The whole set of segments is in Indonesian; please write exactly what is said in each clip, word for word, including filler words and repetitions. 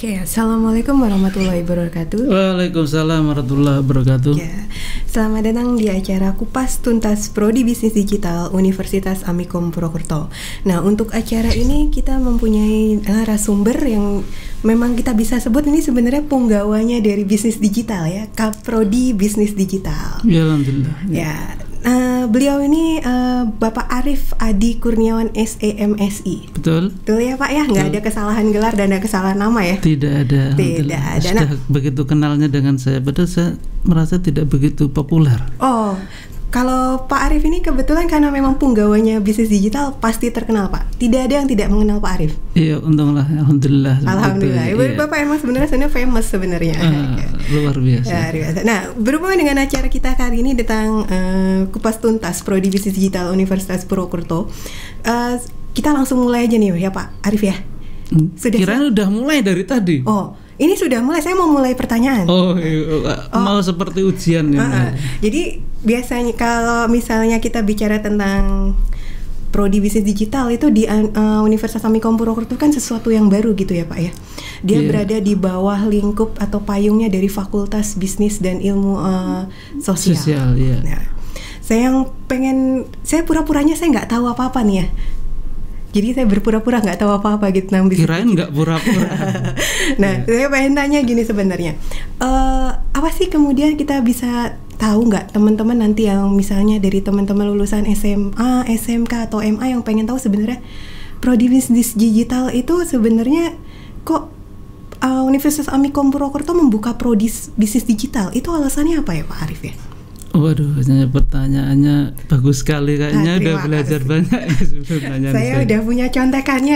Oke, Assalamualaikum warahmatullahi wabarakatuh. Waalaikumsalam warahmatullahi wabarakatuh. Ya, selamat datang di acara Kupas Tuntas Prodi Bisnis Digital Universitas Amikom Purwokerto. Nah, untuk acara ini kita mempunyai narasumber yang memang kita bisa sebut ini sebenarnya punggawanya dari bisnis digital ya, Kaprodi Bisnis Digital. Ya, alhamdulillah. Ya. Ya. Uh, beliau ini uh, Bapak Arif Adi Kurniawan S E M S I. Betul. Betul ya Pak ya, nggak ada kesalahan gelar dan ada kesalahan nama ya? Tidak ada. Tidak ada. Sudah nah, begitu kenalnya dengan saya, padahal saya merasa tidak begitu populer. Oh, kalau Pak Arif ini kebetulan karena memang punggawanya bisnis digital pasti terkenal Pak. Tidak ada yang tidak mengenal Pak Arif. Iya, untunglah, alhamdulillah. Alhamdulillah. Ibu iya. Bapak emang sebenarnya sebenarnya famous sebenarnya. Uh, luar biasa. Luar biasa. Nah, berhubungan dengan acara kita kali ini tentang uh, Kupas Tuntas Prodi Bisnis Digital Universitas Purwokerto, uh, kita langsung mulai aja nih ya Pak Arif ya. Sudah. Kirain udah mulai dari tadi. Oh. Ini sudah mulai, saya mau mulai pertanyaan. Oh, iya. oh. Mau seperti ujian ya. Uh-uh. Jadi biasanya kalau misalnya kita bicara tentang prodi bisnis digital itu di uh, Universitas Amikom Purwokerto kan sesuatu yang baru gitu ya Pak ya. Dia yeah. berada di bawah lingkup atau payungnya dari Fakultas Bisnis dan Ilmu uh, Sosial. Sosial, yeah. Nah, saya yang pengen, saya pura-puranya saya nggak tahu apa-apa nih ya. Jadi saya berpura-pura nggak tahu apa-apa gitu nang bisnis. Kirain nggak pura-pura. Nah, yeah. saya pengen tanya gini sebenarnya, uh, apa sih kemudian kita bisa tahu nggak teman-teman nanti yang misalnya dari teman-teman lulusan S M A, S M K atau M A yang pengen tahu sebenarnya prodi bisnis digital itu sebenarnya kok uh, Universitas Amikom Purwokerto membuka prodi bisnis digital, itu alasannya apa ya Pak Arif ya? Waduh, pertanyaannya bagus sekali kayaknya. Nah, udah belajar kasih. Banyak ya, saya udah punya contekannya.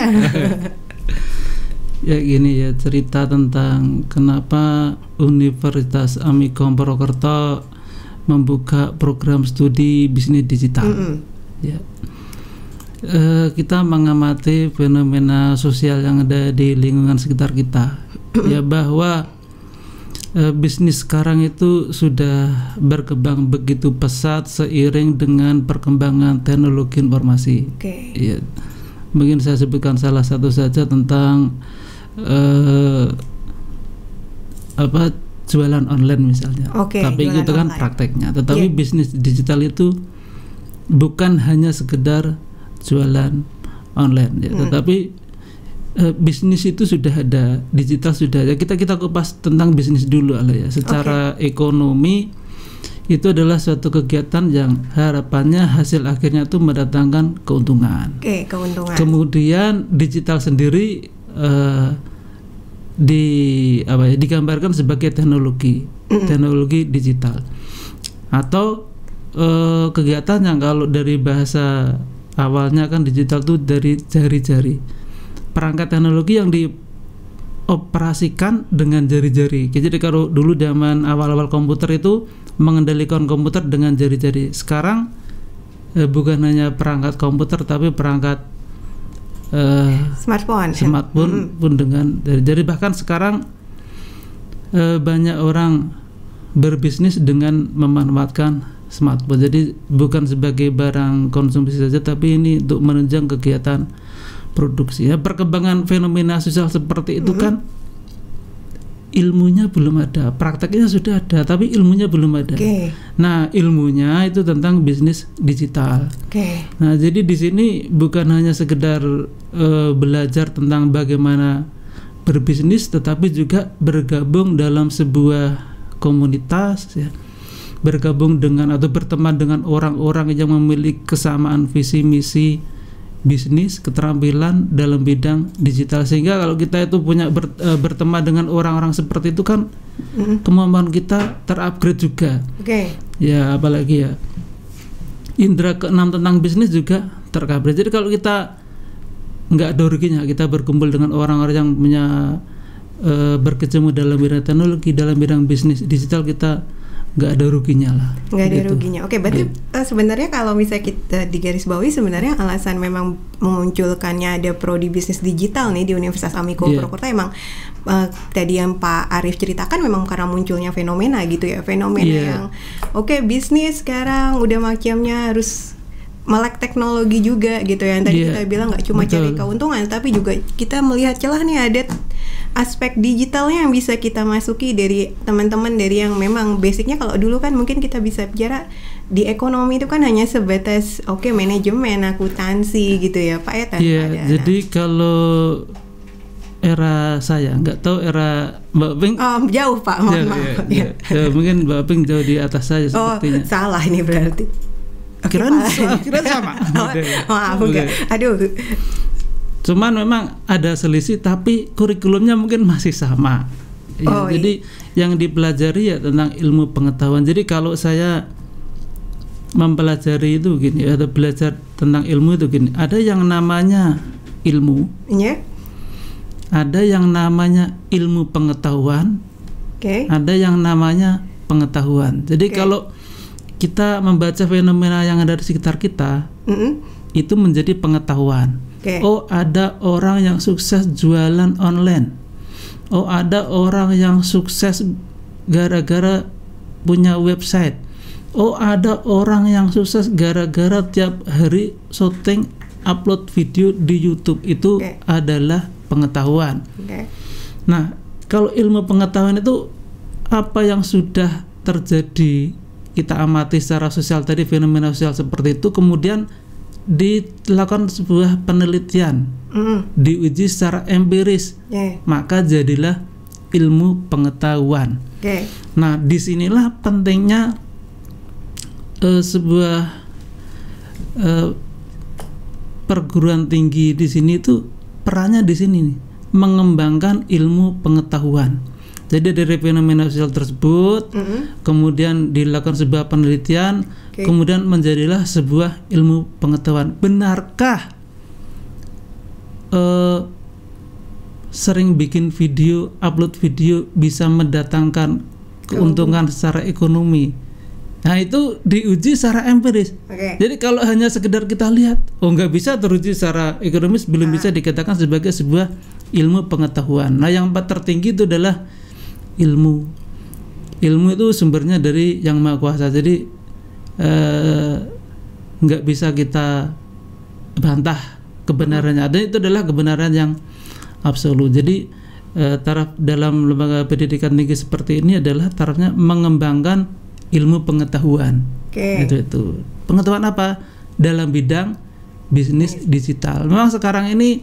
Ya gini ya, cerita tentang kenapa Universitas Amikom Purwokerto membuka program studi bisnis digital. Mm-hmm. Ya, e, kita mengamati fenomena sosial yang ada di lingkungan sekitar kita. Ya, bahwa bisnis sekarang itu sudah berkembang begitu pesat seiring dengan perkembangan teknologi informasi. Okay. Ya, mungkin saya sebutkan salah satu saja tentang uh, apa jualan online misalnya. Okay, tapi itu kan online. Prakteknya. Tetapi yeah. bisnis digital itu bukan hanya sekedar jualan online, ya, hmm. tetapi Uh, bisnis itu sudah ada, digital sudah ada. Kita kita kupas tentang bisnis dulu lah ya. Secara okay. ekonomi itu adalah suatu kegiatan yang harapannya hasil akhirnya itu mendatangkan keuntungan. Oke, okay, keuntungan. Kemudian digital sendiri uh, di apa ya digambarkan sebagai teknologi, mm-hmm. teknologi digital. Atau uh, kegiatan yang kalau dari bahasa awalnya kan digital itu dari jari-jari. Perangkat teknologi yang dioperasikan dengan jari-jari. Jadi kalau dulu zaman awal-awal komputer itu mengendalikan komputer dengan jari-jari. Sekarang eh, bukan hanya perangkat komputer tapi perangkat eh, smartphone. Smartphone mm-hmm. pun dengan jari-jari. Bahkan sekarang eh, banyak orang berbisnis dengan memanfaatkan smartphone. Jadi bukan sebagai barang konsumsi saja, tapi ini untuk menunjang kegiatan produksi. Ya, perkembangan fenomena sosial seperti itu mm-hmm. kan ilmunya belum ada, prakteknya sudah ada, tapi ilmunya belum ada. Okay. Nah, ilmunya itu tentang bisnis digital. Okay. Nah, jadi di sini bukan hanya sekedar uh, belajar tentang bagaimana berbisnis, tetapi juga bergabung dalam sebuah komunitas, ya, bergabung dengan atau berteman dengan orang-orang yang memiliki kesamaan visi misi bisnis, keterampilan dalam bidang digital, sehingga kalau kita itu punya ber, e, berteman dengan orang-orang seperti itu kan mm-hmm. kemampuan kita terupgrade juga. Oke. Okay. Ya, apalagi ya indera keenam tentang bisnis juga terupgrade. Jadi kalau kita nggak ada ruginya kita berkumpul dengan orang-orang yang punya e, berkecimpung dalam bidang teknologi, dalam bidang bisnis digital, kita nggak ada ruginya lah. Nggak ada gitu. ruginya. Oke, berarti gitu. uh, sebenarnya kalau misalnya kita di garis bawahi sebenarnya alasan memang memunculkannya ada prodi bisnis digital nih di Universitas Amikom yeah. Purwokerto emang uh, tadi yang Pak Arif ceritakan memang karena munculnya fenomena gitu ya, fenomena yeah. yang oke okay, bisnis sekarang udah macamnya harus melek teknologi juga gitu ya. Yang tadi yeah. kita bilang nggak cuma Betul. cari keuntungan, tapi juga kita melihat celah nih ada aspek digitalnya yang bisa kita masuki dari teman-teman dari yang memang basicnya. Kalau dulu kan mungkin kita bisa bicara di ekonomi itu kan hanya sebatas oke okay, manajemen, akuntansi gitu ya Pak ya. Iya, jadi kalau era saya nggak tahu era Mbak Ping. Oh, jauh Pak, mohon ya, maaf. Ya, ya. Ya, mungkin Mbak Ping jauh di atas saya sepertinya. Oh, salah ini berarti. Kirain kirain sama. Oh, maaf enggak. Aduh. Cuman memang ada selisih tapi kurikulumnya mungkin masih sama. Ya, oh, jadi iya. yang dipelajari ya tentang ilmu pengetahuan. Jadi kalau saya mempelajari itu gini, atau belajar tentang ilmu itu gini, ada yang namanya ilmu. Iya. Ada yang namanya ilmu pengetahuan. Oke. Okay. Ada yang namanya pengetahuan. Jadi okay. kalau kita membaca fenomena yang ada di sekitar kita, mm-hmm. itu menjadi pengetahuan. Okay. Oh, ada orang yang sukses jualan online. Oh, ada orang yang sukses gara-gara punya website. Oh, ada orang yang sukses gara-gara tiap hari syuting upload video di YouTube. Itu okay. adalah pengetahuan. Okay. Nah, kalau ilmu pengetahuan itu apa yang sudah terjadi, kita amati secara sosial tadi, fenomena sosial seperti itu, kemudian dilakukan sebuah penelitian, mm. diuji secara empiris, yeah. maka jadilah ilmu pengetahuan. Okay. Nah, disinilah pentingnya uh, sebuah uh, perguruan tinggi di sini itu perannya di sini nih, mengembangkan ilmu pengetahuan. Jadi dari fenomena sosial tersebut, mm-hmm. kemudian dilakukan sebuah penelitian, okay. kemudian menjadilah sebuah ilmu pengetahuan. Benarkah uh, sering bikin video, upload video bisa mendatangkan keuntungan secara ekonomi? Nah, itu diuji secara empiris. Okay. Jadi kalau hanya sekedar kita lihat, oh nggak bisa teruji secara ekonomis, belum ah. bisa dikatakan sebagai sebuah ilmu pengetahuan. Nah, yang tertinggi itu adalah ilmu. Ilmu itu sumbernya dari Yang Maha Kuasa. Jadi eh, nggak bisa kita bantah kebenarannya. Dan itu adalah kebenaran yang absolut. Jadi eh, taraf dalam lembaga pendidikan tinggi seperti ini adalah tarafnya mengembangkan ilmu pengetahuan. Okay. Itu itu. Pengetahuan apa? Dalam bidang bisnis digital. Memang sekarang ini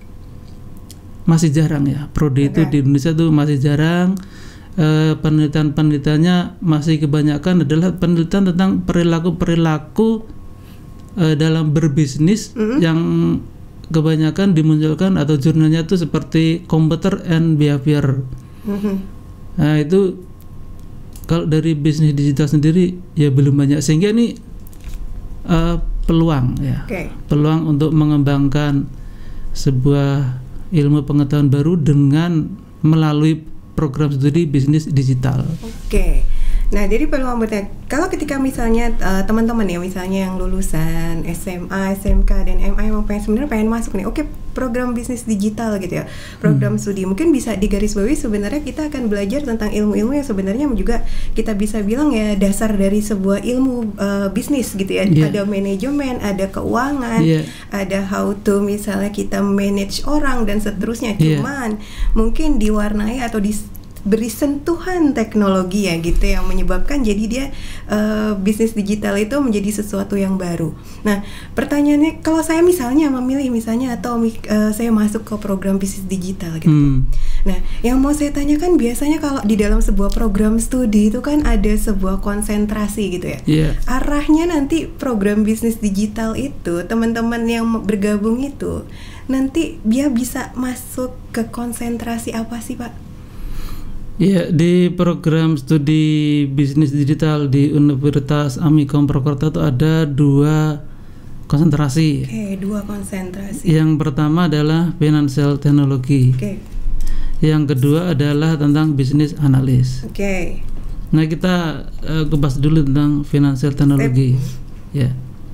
masih jarang ya. Prodi okay. itu di Indonesia tuh masih jarang. E, penelitian-penelitiannya masih kebanyakan adalah penelitian tentang perilaku-perilaku e, dalam berbisnis, mm-hmm. yang kebanyakan dimunculkan atau jurnalnya itu seperti Computer and Behavior. Mm-hmm. Nah, itu kalau dari bisnis digital sendiri ya belum banyak, sehingga ini uh, peluang ya, okay. peluang untuk mengembangkan sebuah ilmu pengetahuan baru dengan melalui program studi bisnis digital. Oke. Okay. Nah, jadi peluang bertanya, kalau ketika misalnya uh, teman-teman ya, misalnya yang lulusan S M A, S M K dan M A yang pengen sebenarnya pengen masuk nih, oke okay, program bisnis digital gitu ya, program hmm. studi, mungkin bisa digarisbawahi sebenarnya kita akan belajar tentang ilmu-ilmu yang sebenarnya juga kita bisa bilang ya dasar dari sebuah ilmu uh, bisnis gitu ya. Yeah. Ada manajemen, ada keuangan, yeah. ada how to misalnya kita manage orang dan seterusnya. Cuman yeah. mungkin diwarnai atau di beri sentuhan teknologi ya gitu yang menyebabkan jadi dia uh, bisnis digital itu menjadi sesuatu yang baru. Nah, pertanyaannya kalau saya misalnya memilih misalnya atau uh, saya masuk ke program bisnis digital gitu. Hmm. Nah, yang mau saya tanyakan biasanya kalau di dalam sebuah program studi itu kan ada sebuah konsentrasi gitu ya. Yeah. Arahnya nanti program bisnis digital itu teman-teman yang bergabung itu nanti dia bisa masuk ke konsentrasi apa sih, Pak? Ya, di program studi bisnis digital di Universitas Amikom Purwokerto itu ada dua konsentrasi. Oke, okay, dua konsentrasi. Yang pertama adalah financial technology. Oke. Okay. Yang kedua adalah tentang bisnis analis. Oke. Okay. Nah, kita uh, kupas dulu tentang financial technology. Ya.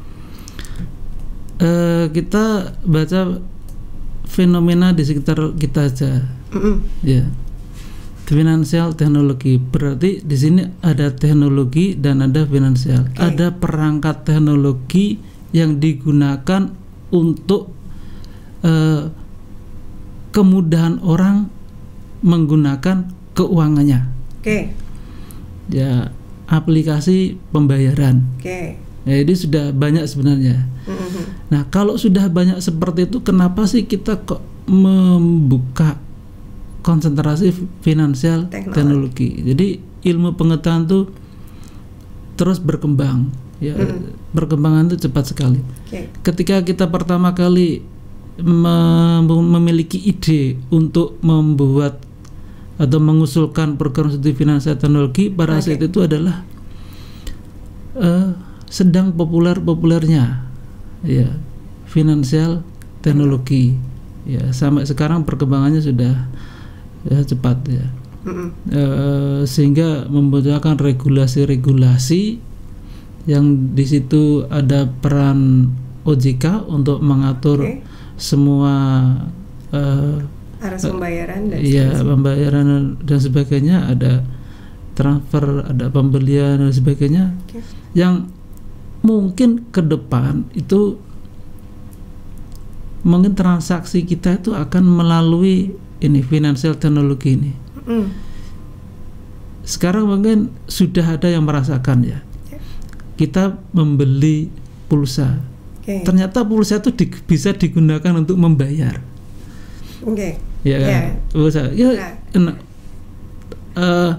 Uh, kita baca fenomena di sekitar kita aja. Mm-hmm. Ya. Financial teknologi berarti di sini ada teknologi dan ada finansial. Okay. Ada perangkat teknologi yang digunakan untuk uh, kemudahan orang menggunakan keuangannya. Oke. Okay. Ya, aplikasi pembayaran. Oke. Okay. Ya, ini sudah banyak sebenarnya. Mm-hmm. Nah, kalau sudah banyak seperti itu, kenapa sih kita kok membuka konsentrasi finansial teknologi? teknologi. Jadi ilmu pengetahuan itu terus berkembang. Ya, mm-hmm. perkembangan itu cepat sekali. Okay. Ketika kita pertama kali mem- memiliki ide untuk membuat atau mengusulkan program studi finansial teknologi pada okay. saat itu adalah uh, sedang populer-populernya ya finansial teknologi. Ya, sampai sekarang perkembangannya sudah ya, cepat ya. Mm-hmm. Uh, sehingga membutuhkan regulasi-regulasi yang di situ ada peran O J K untuk mengatur okay. semua uh, arus pembayaran dan iya pembayaran dan sebagainya, ada transfer, ada pembelian dan sebagainya, okay. yang mungkin ke depan itu mungkin transaksi kita itu akan melalui ini finansial teknologi ini. Mm. Sekarang mungkin sudah ada yang merasakan ya, okay. kita membeli pulsa, okay. ternyata pulsa itu di, bisa digunakan untuk membayar. Oke. Okay. Ya kan, yeah. pulsa. Ya, yeah. enak. Uh,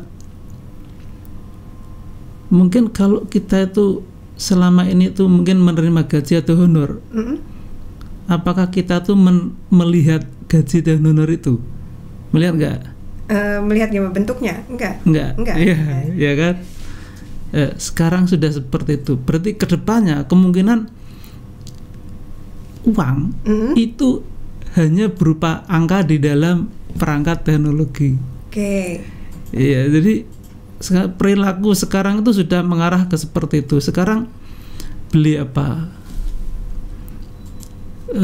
mungkin kalau kita itu selama ini tuh mungkin menerima gaji atau honor, mm-hmm. apakah kita tuh men- melihat gaji dan honor itu, melihat nggak? Uh, melihat gimana bentuknya? Enggak. Enggak. Enggak. Iya, ya kan. Eh, sekarang sudah seperti itu. Berarti kedepannya kemungkinan uang mm-hmm. itu hanya berupa angka di dalam perangkat teknologi. Oke. Okay. Iya, jadi perilaku sekarang itu sudah mengarah ke seperti itu. Sekarang beli apa? E,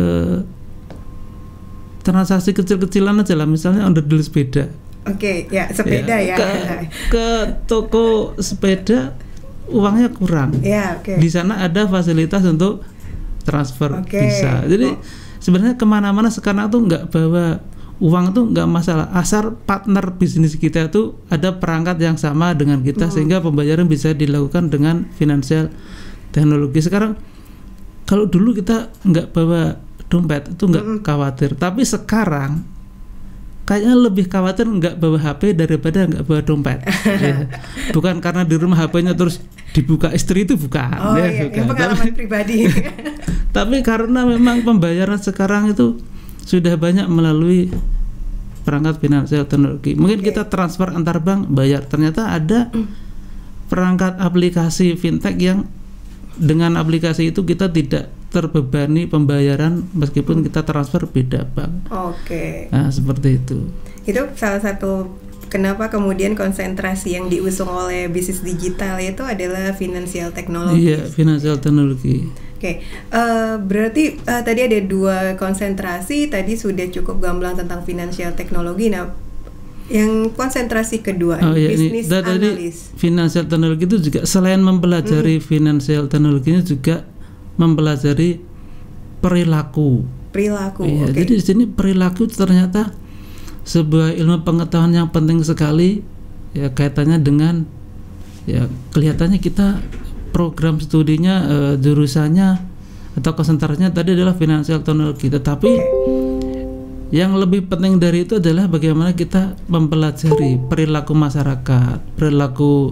transaksi kecil-kecilan aja lah, misalnya onderdil sepeda. Oke, okay, ya sepeda ya. ya. Ke, ke toko sepeda uangnya kurang. Ya, oke. Okay. Di sana ada fasilitas untuk transfer okay. bisa. Jadi oh. sebenarnya kemana-mana sekarang tuh nggak bawa uang tuh nggak masalah, asal partner bisnis kita tuh ada perangkat yang sama dengan kita, hmm. sehingga pembayaran bisa dilakukan dengan finansial teknologi. Sekarang kalau dulu kita nggak bawa dompet itu nggak hmm. khawatir, tapi sekarang kayaknya lebih khawatir nggak bawa H P daripada nggak bawa dompet. Ya. Bukan karena di rumah H P-nya terus dibuka istri, itu bukan. Oh ya, iya, bukan. pengalaman tapi, pribadi. Tapi karena memang pembayaran sekarang itu sudah banyak melalui perangkat finansial teknologi. Mungkin okay. kita transfer antar bank bayar, ternyata ada perangkat aplikasi fintech yang dengan aplikasi itu kita tidak terbebani pembayaran meskipun kita transfer beda bank. Oke. Okay. Nah, seperti itu. Itu salah satu kenapa kemudian konsentrasi yang diusung oleh bisnis digital itu adalah finansial teknologi. Iya, finansial teknologi. Oke, okay. uh, berarti uh, tadi ada dua konsentrasi. Tadi sudah cukup gamblang tentang finansial teknologi. Nah, yang konsentrasi kedua, oh, iya, bisnis ini, analis. Finansial teknologi itu juga selain mempelajari mm. finansial teknologinya juga mempelajari perilaku. Perilaku. Iya, okay. Jadi di sini perilaku ternyata sebuah ilmu pengetahuan yang penting sekali. Ya, kaitannya dengan ya kelihatannya kita program studinya uh, jurusannya atau konsentrasinya tadi adalah finansial teknologi, tetapi yang lebih penting dari itu adalah bagaimana kita mempelajari perilaku masyarakat, perilaku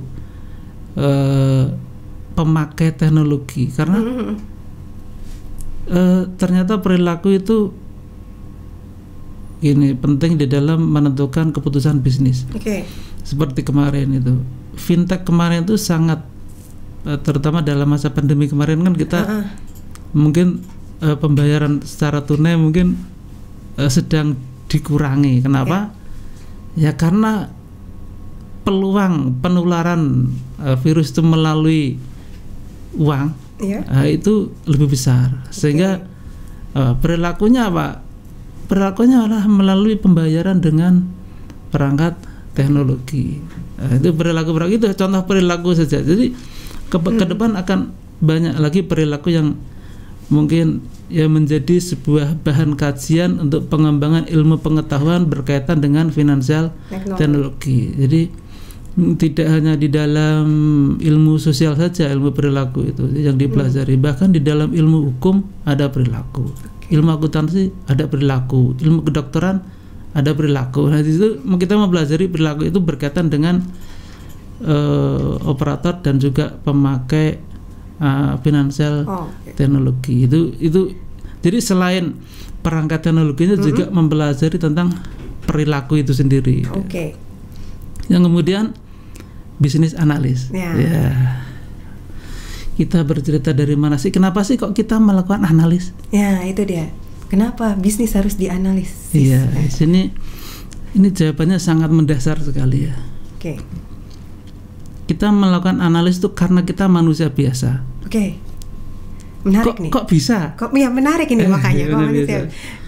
uh, pemakai teknologi, karena mm-hmm. uh, ternyata perilaku itu gini penting di dalam menentukan keputusan bisnis. Okay. Seperti kemarin itu, fintech kemarin itu sangat terutama dalam masa pandemi kemarin kan kita uh-uh. mungkin uh, pembayaran secara tunai mungkin uh, sedang dikurangi. Kenapa? Okay. Ya karena peluang penularan uh, virus itu melalui uang yeah. uh, itu lebih besar, sehingga okay. uh, perilakunya apa? Perilakunya adalah melalui pembayaran dengan perangkat teknologi. Uh, itu perilaku perilaku itu contoh perilaku saja. Jadi ke, hmm. ke depan akan banyak lagi perilaku yang mungkin ya menjadi sebuah bahan kajian untuk pengembangan ilmu pengetahuan berkaitan dengan finansial teknologi. teknologi. Jadi tidak hanya di dalam ilmu sosial saja ilmu perilaku itu yang dipelajari, hmm. bahkan di dalam ilmu hukum ada perilaku, okay. ilmu akuntansi ada perilaku, ilmu kedokteran ada perilaku. Nah itu kita mempelajari perilaku itu berkaitan dengan uh, operator dan juga pemakai Uh, finansial oh, okay. teknologi itu itu jadi selain perangkat teknologinya mm-hmm. juga mempelajari tentang perilaku itu sendiri. Oke. Okay. Yang kemudian bisnis analis. Yeah. Ya. Kita bercerita dari mana sih? Kenapa sih kok kita melakukan analis? Ya itu dia. Kenapa bisnis harus dianalisis? Iya. Di sini ini jawabannya sangat mendasar sekali ya. Oke. Okay. Kita melakukan analis itu karena kita manusia biasa. Oke, okay. Menarik kok, nih. Kok bisa? Kok ya menarik ini makanya. Kok manusia.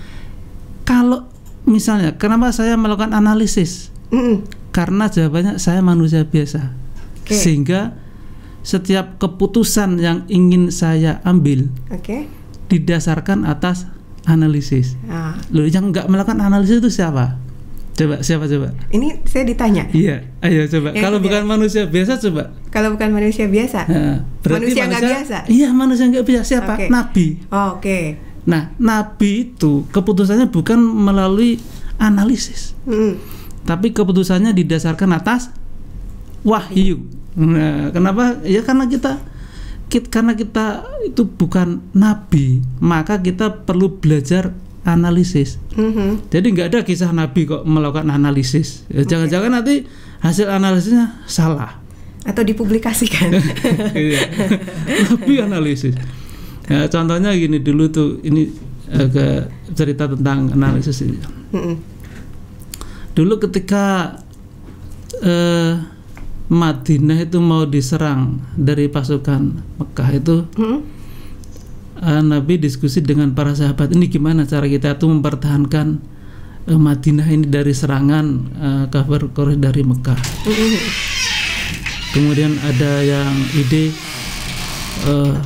Kalau misalnya, kenapa saya melakukan analisis? Mm-mm. Karena jawabannya saya manusia biasa. Okay. Sehingga setiap keputusan yang ingin saya ambil, okay. didasarkan atas analisis. Ah. Loh, yang nggak melakukan analisis itu siapa? Coba siapa coba? Ini saya ditanya. Iya, ayo coba. Ya, kalau bukan manusia biasa coba. Kalau bukan manusia biasa. Nah, manusia nggak biasa. Iya, manusia nggak biasa. Siapa? Okay. Nabi. Oh, Oke. Okay. Nah, nabi itu keputusannya bukan melalui analisis, hmm. tapi keputusannya didasarkan atas wahyu. Nah, kenapa? Ya karena kita, kita karena kita itu bukan nabi, maka kita perlu belajar analisis. Mm-hmm. Jadi nggak ada kisah Nabi kok melakukan analisis. Ya, okay. Jangan-jangan nanti hasil analisisnya salah atau dipublikasikan. Iya. Nabi analisis. Ya, contohnya gini dulu tuh, ini agak cerita tentang analisis ini. Mm-hmm. Dulu ketika eh, Madinah itu mau diserang dari pasukan Mekah itu. Mm-hmm. Uh, Nabi diskusi dengan para sahabat, ini gimana cara kita tuh mempertahankan uh, Madinah ini dari serangan uh, kafir Quraisy dari Mekah. Mm-hmm. Kemudian ada yang ide uh,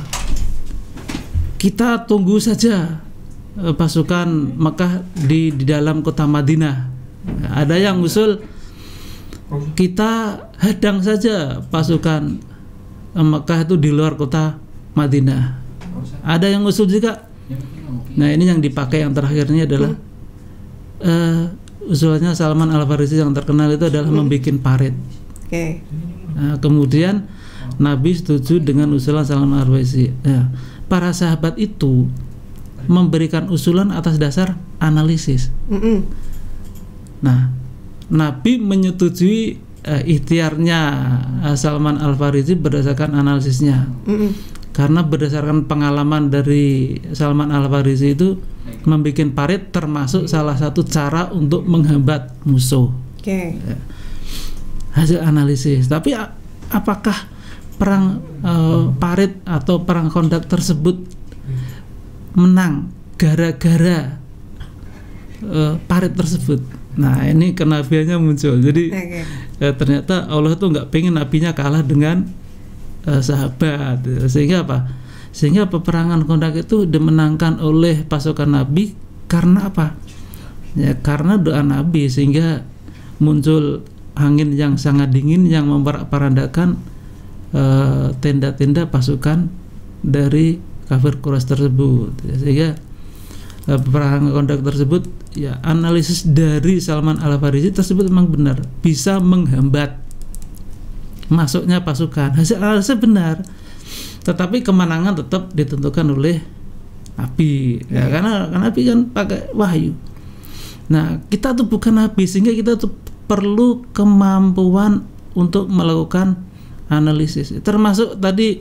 kita tunggu saja uh, pasukan Mekah di di dalam kota Madinah. Ada yang usul kita hadang saja pasukan uh, Mekah itu di luar kota Madinah. Ada yang usul juga. Nah ini yang dipakai yang terakhirnya adalah hmm. uh, usulannya Salman Al-Farisi yang terkenal itu adalah hmm. membuat parit. Okay. Nah, kemudian Nabi setuju dengan usulan Salman Al-Farisi. Nah, para sahabat itu memberikan usulan atas dasar analisis. Hmm. Nah Nabi menyetujui uh, ikhtiarnya uh, Salman Al-Farisi berdasarkan analisisnya. Hmm. Karena berdasarkan pengalaman dari Salman Al-Farisi itu membuat parit termasuk salah satu cara untuk menghambat musuh. Oke. Okay. Hasil analisis. Tapi apakah perang uh, parit atau perang Khandaq tersebut menang gara-gara uh, parit tersebut? Nah ini kenabiannya muncul. Jadi okay. uh, ternyata Allah tuh nggak pengen nabinya kalah dengan Uh, sahabat, sehingga apa? Sehingga peperangan Khandaq itu dimenangkan oleh pasukan Nabi karena apa? Ya karena doa Nabi, sehingga muncul angin yang sangat dingin yang memporak-porandakan uh, tenda-tenda pasukan dari kafir Quraisy tersebut. Sehingga uh, peperangan Khandaq tersebut, ya analisis dari Salman Al-Farisi tersebut memang benar, bisa menghambat masuknya pasukan. Hasil analisis benar, tetapi kemenangan tetap ditentukan oleh Nabi ya, ya karena, karena Nabi kan pakai wahyu. Nah kita tuh bukan Nabi, sehingga kita tuh perlu kemampuan untuk melakukan analisis, termasuk tadi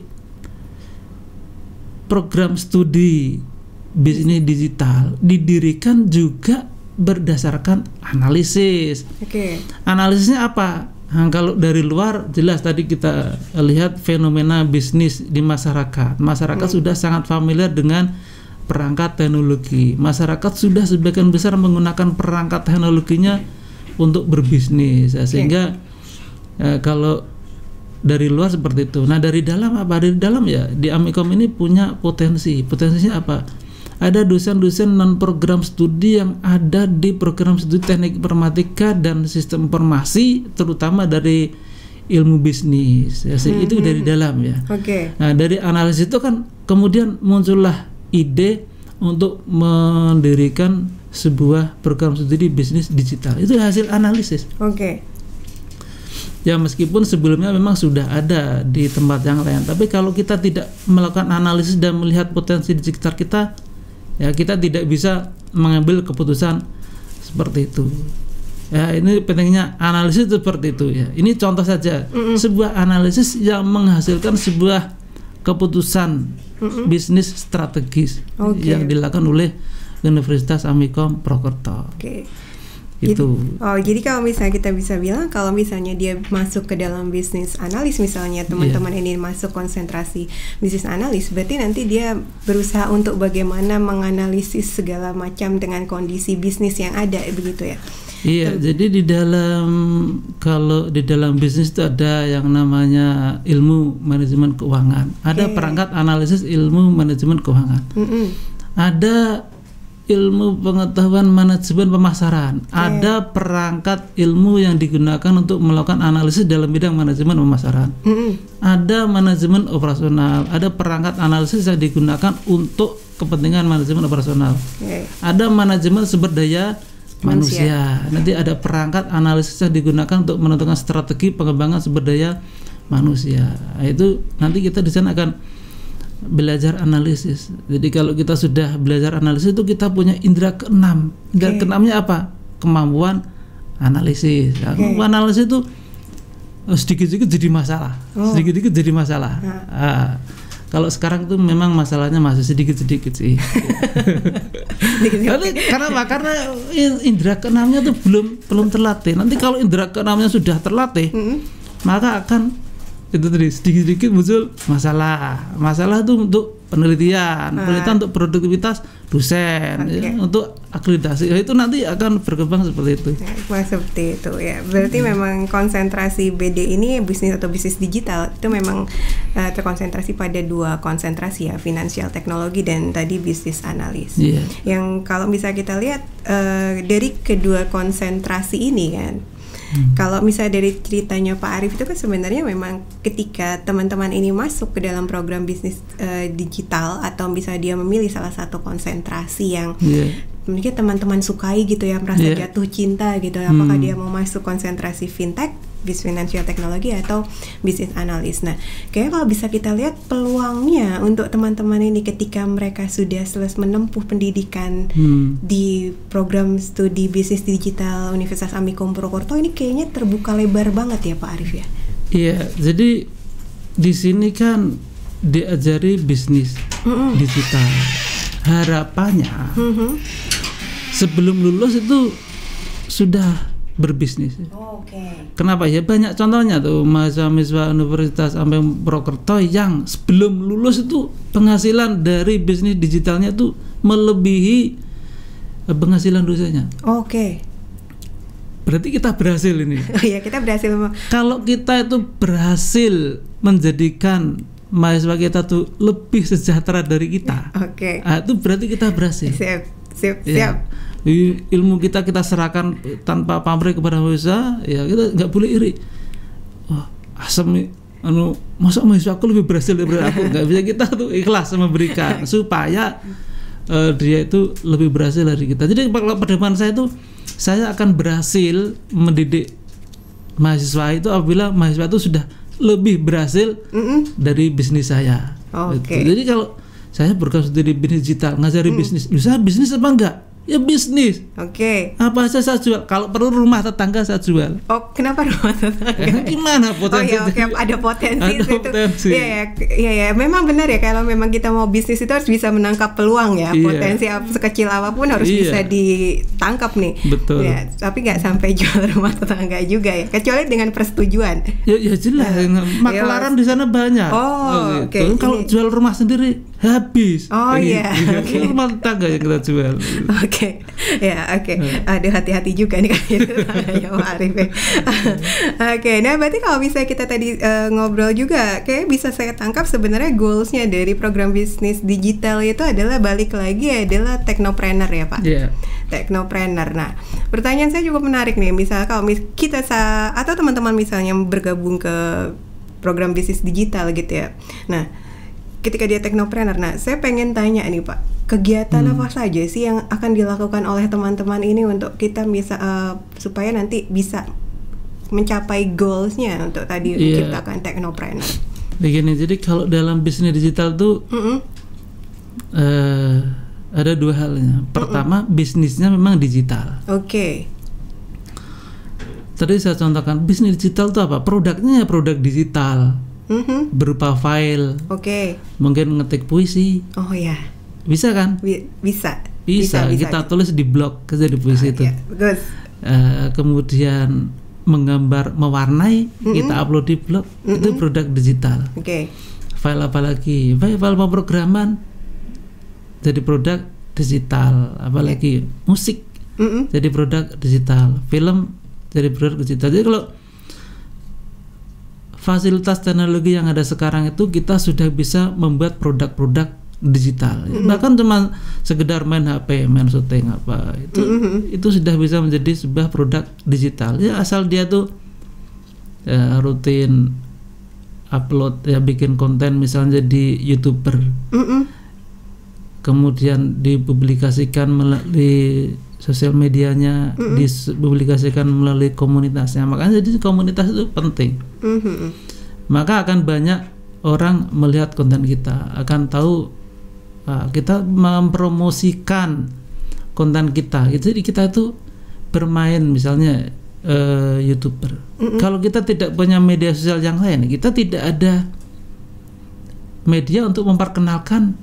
program studi bisnis digital didirikan juga berdasarkan analisis. Oke. Analisisnya apa? Nah, kalau dari luar jelas tadi kita lihat fenomena bisnis di masyarakat. Masyarakat hmm. sudah sangat familiar dengan perangkat teknologi. Masyarakat sudah sebagian besar menggunakan perangkat teknologinya untuk berbisnis. Ya, sehingga okay. eh, kalau dari luar seperti itu. Nah dari dalam apa? Dari dalam ya di Amikom ini punya potensi. Potensinya apa? Ada dosen-dosen non program studi yang ada di program studi teknik informatika dan sistem informasi, terutama dari ilmu bisnis. Ya, hmm, itu dari dalam ya. Oke. Okay. Nah dari analisis itu kan kemudian muncullah ide untuk mendirikan sebuah program studi bisnis digital. Itu hasil analisis. Oke. Okay. Ya meskipun sebelumnya memang sudah ada di tempat yang lain, tapi kalau kita tidak melakukan analisis dan melihat potensi di sekitar kita, ya kita tidak bisa mengambil keputusan seperti itu. Ya ini pentingnya analisis seperti itu ya. Ini contoh saja, mm-mm. sebuah analisis yang menghasilkan sebuah keputusan mm-mm. bisnis strategis okay. yang dilakukan oleh Universitas Amikom Prokerto. Okay. Itu. Jadi, oh jadi kalau misalnya kita bisa bilang kalau misalnya dia masuk ke dalam bisnis analis, misalnya teman-teman yeah. ini masuk konsentrasi bisnis analis, berarti nanti dia berusaha untuk bagaimana menganalisis segala macam dengan kondisi bisnis yang ada, begitu ya. Iya, Tem- jadi di dalam kalau di dalam bisnis itu ada yang namanya ilmu manajemen keuangan, ada okay. perangkat analisis ilmu manajemen keuangan, mm-hmm. ada ilmu pengetahuan manajemen pemasaran, okay. ada perangkat ilmu yang digunakan untuk melakukan analisis dalam bidang manajemen pemasaran, mm-hmm. ada manajemen operasional, ada perangkat analisis yang digunakan untuk kepentingan manajemen operasional, okay. ada manajemen sumber daya manusia. manusia. Nanti ada perangkat analisis yang digunakan untuk menentukan strategi pengembangan sumber daya manusia. Nah, itu nanti kita di sana akan belajar analisis. Jadi kalau kita sudah belajar analisis itu kita punya indera keenam. Indera okay. keenamnya apa? Kemampuan analisis. Nah, okay. Kemampuan analisis itu sedikit-sedikit jadi masalah. Oh. Sedikit-sedikit jadi masalah. Nah. Nah, kalau sekarang tuh memang masalahnya masih sedikit-sedikit sih. Tapi kenapa? Karena indera keenamnya tuh belum belum terlatih. Nanti kalau indera keenamnya sudah terlatih, mm-hmm. maka akan itu tadi sedikit-sedikit muncul masalah. Masalah itu untuk penelitian, ah. penelitian untuk produktivitas dosen, okay. ya, untuk akreditasi. Ya, itu nanti akan berkembang seperti itu. Ya, seperti itu ya. Berarti hmm. memang konsentrasi B D ini bisnis atau bisnis digital itu memang uh, terkonsentrasi pada dua konsentrasi ya, finansial teknologi dan tadi bisnis analis. Yeah. Yang kalau bisa kita lihat uh, dari kedua konsentrasi ini kan. Hmm. Kalau misalnya dari ceritanya Pak Arief itu kan sebenarnya memang ketika teman-teman ini masuk ke dalam program bisnis uh, digital atau misalnya dia memilih salah satu konsentrasi yang yeah. mungkin teman-teman sukai gitu ya, merasa yeah. jatuh cinta gitu, apakah hmm. dia mau masuk konsentrasi fintech, bisnis finansial teknologi atau bisnis analis. Nah, kayaknya kalau bisa kita lihat peluangnya untuk teman-teman ini ketika mereka sudah selesai menempuh pendidikan hmm. di program studi bisnis digital Universitas Amikom Prokerto ini kayaknya terbuka lebar banget ya Pak Arief ya. Iya, jadi di sini kan diajari bisnis mm-mm. digital. Harapannya mm-hmm. sebelum lulus itu sudah berbisnis. Oh, Oke. Okay. Kenapa ya? Banyak contohnya tuh mahasiswa Universitas Amikom Prokerto yang sebelum lulus itu penghasilan dari bisnis digitalnya tuh melebihi penghasilan dosennya. Oke. Okay. Berarti kita berhasil ini. Oh iya, kita berhasil. Kalau kita itu berhasil menjadikan mahasiswa kita tuh lebih sejahtera dari kita. Oke. Okay. Nah, itu berarti kita berhasil. Siap, siap, ya. siap. Ilmu kita kita serahkan tanpa pamrih kepada mahasiswa, ya kita nggak boleh iri. Wah, asem anu masa mahasiswa aku lebih berhasil daripada aku. Nggak bisa, kita tuh ikhlas memberikan supaya uh, dia itu lebih berhasil dari kita. Jadi kalau pedoman saya itu, saya akan berhasil mendidik mahasiswa itu apabila mahasiswa itu sudah lebih berhasil mm-mm. dari bisnis saya. Oke. Okay. Gitu. Jadi kalau saya berkaitan dari bisnis digital, ngajari mm. bisnis, bisa bisnis apa enggak? Ya bisnis. Oke. Okay. Apa saja saya jual. Kalau perlu rumah tetangga saya jual. Oh, kenapa rumah tetangga? Gimana potensi? Oh ya, okay. ada potensi ada itu. Potensi. Iya ya, iya ya. Memang benar ya, kalau memang kita mau bisnis itu harus bisa menangkap peluang ya. Iya. Potensi sekecil apapun harus iya. bisa ditangkap nih. Betul. Ya, tapi nggak sampai jual rumah tetangga juga ya. Kecuali dengan persetujuan. Ya, ya jelas. Nah, maklaran ya. Di sana banyak. Oh, oh gitu. oke. Okay. Kalau jual rumah sendiri habis. Oh iya. Okay. Rumah tangga yang kita jual. Oke, okay. ya oke. Okay. Aduh hati-hati juga nih kan ya Pak Arif. Oke, okay. Nah berarti kalau bisa kita tadi uh, ngobrol juga, kayak bisa saya tangkap sebenarnya goalsnya dari program bisnis digital itu adalah balik lagi adalah technopreneur ya Pak. Iya. Yeah. Technopreneur. Nah, pertanyaan saya juga menarik nih. Misal kalau mis- kita sa- atau teman-teman misalnya bergabung ke program bisnis digital gitu ya. Nah, ketika dia technopreneur, nah saya pengen tanya nih Pak, kegiatan hmm. apa saja sih yang akan dilakukan oleh teman-teman ini untuk kita bisa uh, supaya nanti bisa mencapai goalsnya untuk tadi yeah. menciptakan technopreneur. Begini, jadi kalau dalam bisnis digital tuh mm-hmm. uh, ada dua halnya. Pertama, mm-hmm. bisnisnya memang digital. Oke. Okay. Tadi saya contohkan bisnis digital itu apa? Produknya ya produk digital, mm-hmm. berupa file. Oke. Okay. Mungkin ngetik puisi. Oh ya. Bisa kan? Bi- bisa. bisa. Bisa. Kita bisa. Tulis di blog jadi puisi oh, itu. Yeah. Bagus. Uh, kemudian menggambar, mewarnai, mm-hmm. kita upload di blog, mm-hmm. itu produk digital. Oke. Okay. File apa lagi? File, file pemrograman jadi produk digital. Apalagi okay. musik mm-hmm. jadi produk digital. Film jadi produk digital. Jadi kalau fasilitas teknologi yang ada sekarang itu kita sudah bisa membuat produk-produk digital. Mm-hmm. Bahkan cuma sekedar main H P, main syuting apa itu mm-hmm. itu sudah bisa menjadi sebuah produk digital. Ya asal dia tuh ya, rutin upload ya, bikin konten misalnya jadi YouTuber. Mm-hmm. Kemudian dipublikasikan melalui sosial medianya, mm-hmm. dipublikasikan melalui komunitasnya. Makanya jadi komunitas itu penting. Mm-hmm. Maka akan banyak orang melihat konten kita, akan tahu uh, kita mempromosikan konten kita. Jadi kita itu bermain misalnya uh, YouTuber. Mm-hmm. Kalau kita tidak punya media sosial yang lain, kita tidak ada media untuk memperkenalkan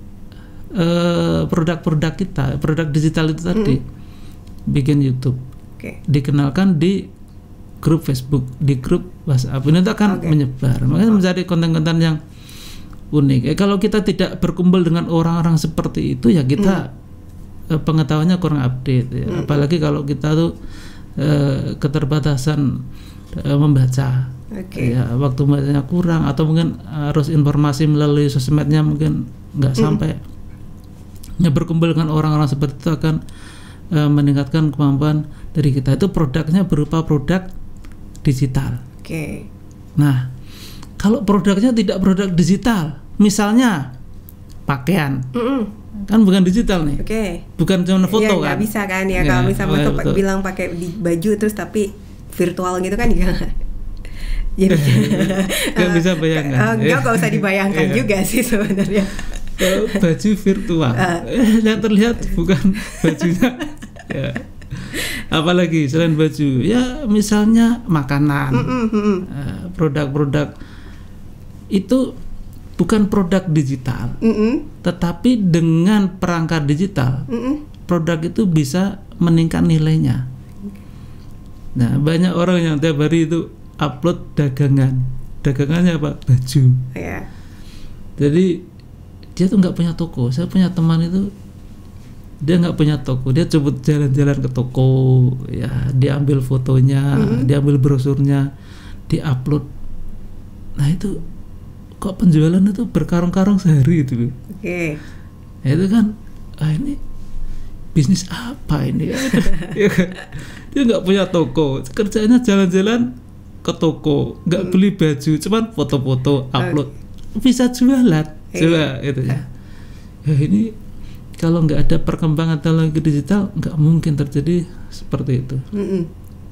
uh, produk-produk kita, produk digital itu tadi. Mm-hmm. Bikin YouTube, okay. dikenalkan di grup Facebook, di grup WhatsApp, ini akan okay. menyebar. Makanya oh. mencari konten-konten yang unik. Eh, kalau kita tidak berkumpul dengan orang-orang seperti itu, ya kita mm. eh, pengetahuannya kurang update. Ya. Mm. Apalagi kalau kita tuh eh, keterbatasan eh, membaca, okay. ya, waktu bacanya kurang, atau mungkin harus informasi melalui sosmednya mungkin nggak mm. sampai. Ya, berkumpul dengan orang-orang seperti itu akan eh, meningkatkan kemampuan dari kita. Itu produknya berupa produk digital. Oke. Okay. Nah, kalau produknya tidak produk digital, misalnya pakaian, mm-mm. kan bukan digital nih. Oke. Okay. Bukan cuma foto ya, kan? Nggak bisa kan ya, ya kalau misalnya ya, bilang pakai di baju terus tapi virtual gitu kan juga. Jadi nggak bisa bayangkan. Nggak nggak usah dibayangkan juga sih sebenarnya. Kalau baju virtual, uh. yang terlihat bukan bajunya. Ya. Apalagi selain baju, ya misalnya makanan, mm-hmm. uh, produk-produk itu bukan produk digital, mm-hmm. tetapi dengan perangkat digital, mm-hmm. produk itu bisa meningkat nilainya. Nah, banyak orang yang tiap hari itu upload dagangan, dagangannya apa? Baju. Yeah. Jadi dia tuh nggak punya toko. Saya punya teman itu, dia nggak punya toko, dia coba jalan-jalan ke toko, ya diambil fotonya, mm-hmm. diambil brosurnya, diupload. Nah itu kok penjualan itu berkarung-karung sehari itu. Oke. Okay. Nah, itu kan, ah ini bisnis apa ini? Dia nggak punya toko, kerjanya jalan-jalan ke toko, nggak mm-hmm. beli baju, cuman foto-foto, upload, okay. bisa jualan, hey. coba itu ya. Ya ini kalau nggak ada perkembangan teknologi digital nggak mungkin terjadi seperti itu. Mm-hmm.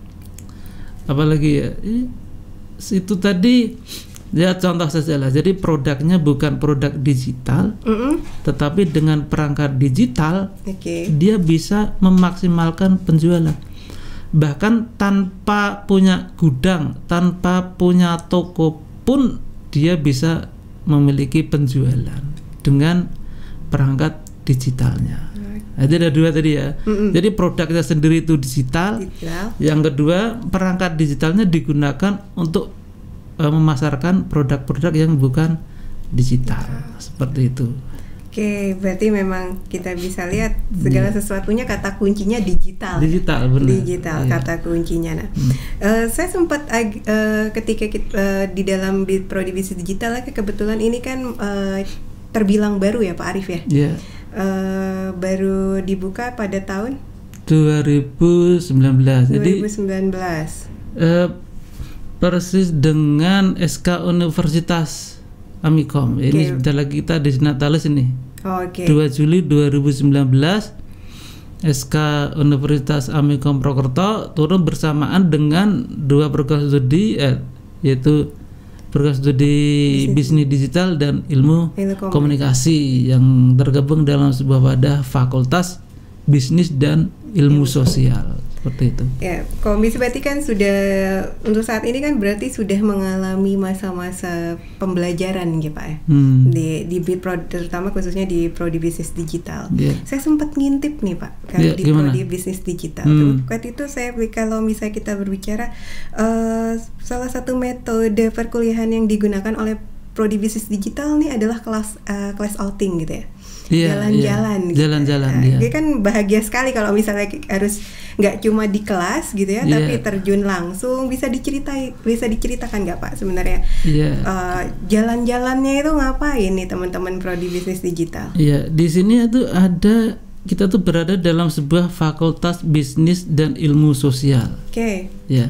Apalagi ya itu tadi ya contoh saja lah. Jadi produknya bukan produk digital, mm-hmm. tetapi dengan perangkat digital, okay. dia bisa memaksimalkan penjualan. Bahkan tanpa punya gudang, tanpa punya toko pun dia bisa memiliki penjualan dengan perangkat digitalnya. Nah, itu ada dua tadi ya. Mm-mm. Jadi produknya sendiri itu digital. digital. Yang kedua, perangkat digitalnya digunakan untuk uh, memasarkan produk-produk yang bukan digital. digital. Seperti itu. Oke, berarti memang kita bisa lihat segala sesuatunya kata kuncinya digital. Digital, benar. Digital, iya. kata kuncinya. Nah, hmm. uh, saya sempat uh, ketika kita, uh, di dalam prodi bisnis digital, kebetulan ini kan uh, terbilang baru ya Pak Arief ya. Yeah. Uh, baru dibuka pada tahun dua ribu sembilan belas. dua ribu sembilan belas. Jadi uh, persis dengan S K Universitas Amikom. Okay. Ini sebentar lagi kita di Natalis ini. Oh, okay. dua Juli dua ribu sembilan belas S K Universitas Amikom Prokerto turun bersamaan dengan dua program studi eh, yaitu program studi bisnis digital dan ilmu, ilmu komunikasi yang tergabung dalam sebuah wadah Fakultas Bisnis dan Ilmu Sosial. Seperti itu. Ya, Komisi berarti kan sudah untuk saat ini kan berarti sudah mengalami masa-masa pembelajaran ya Pak ya. Hmm. Di di prodi, terutama khususnya di prodi bisnis digital. Yeah. Saya sempat ngintip nih Pak kalau yeah, di gimana? Prodi bisnis digital. Hmm. Waktu itu saya kalau misalnya kita berbicara uh, salah satu metode perkuliahan yang digunakan oleh prodi bisnis digital nih adalah kelas uh, kelas outing gitu ya. Yeah, jalan-jalan, yeah. gitu. jalan-jalan. Nah, yeah. Dia kan bahagia sekali kalau misalnya harus nggak cuma di kelas gitu ya, yeah. tapi terjun langsung. Bisa diceritai, bisa diceritakan nggak Pak sebenarnya yeah. uh, jalan-jalannya itu ngapain nih teman-teman prodi bisnis digital? Iya, yeah. di sini itu ada kita tuh berada dalam sebuah Fakultas Bisnis dan Ilmu Sosial. Oke. Okay. Ya. Yeah.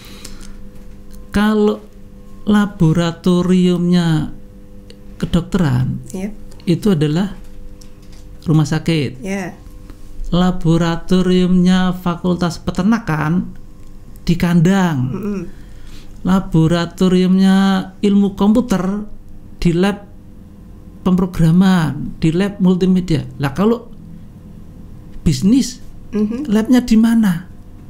Kalau laboratoriumnya kedokteran yeah. itu adalah rumah sakit. Yeah. Laboratoriumnya Fakultas Peternakan di kandang. Mm-hmm. Laboratoriumnya ilmu komputer di lab pemrograman, di lab multimedia. Lah kalau bisnis, mm-hmm. labnya di mana?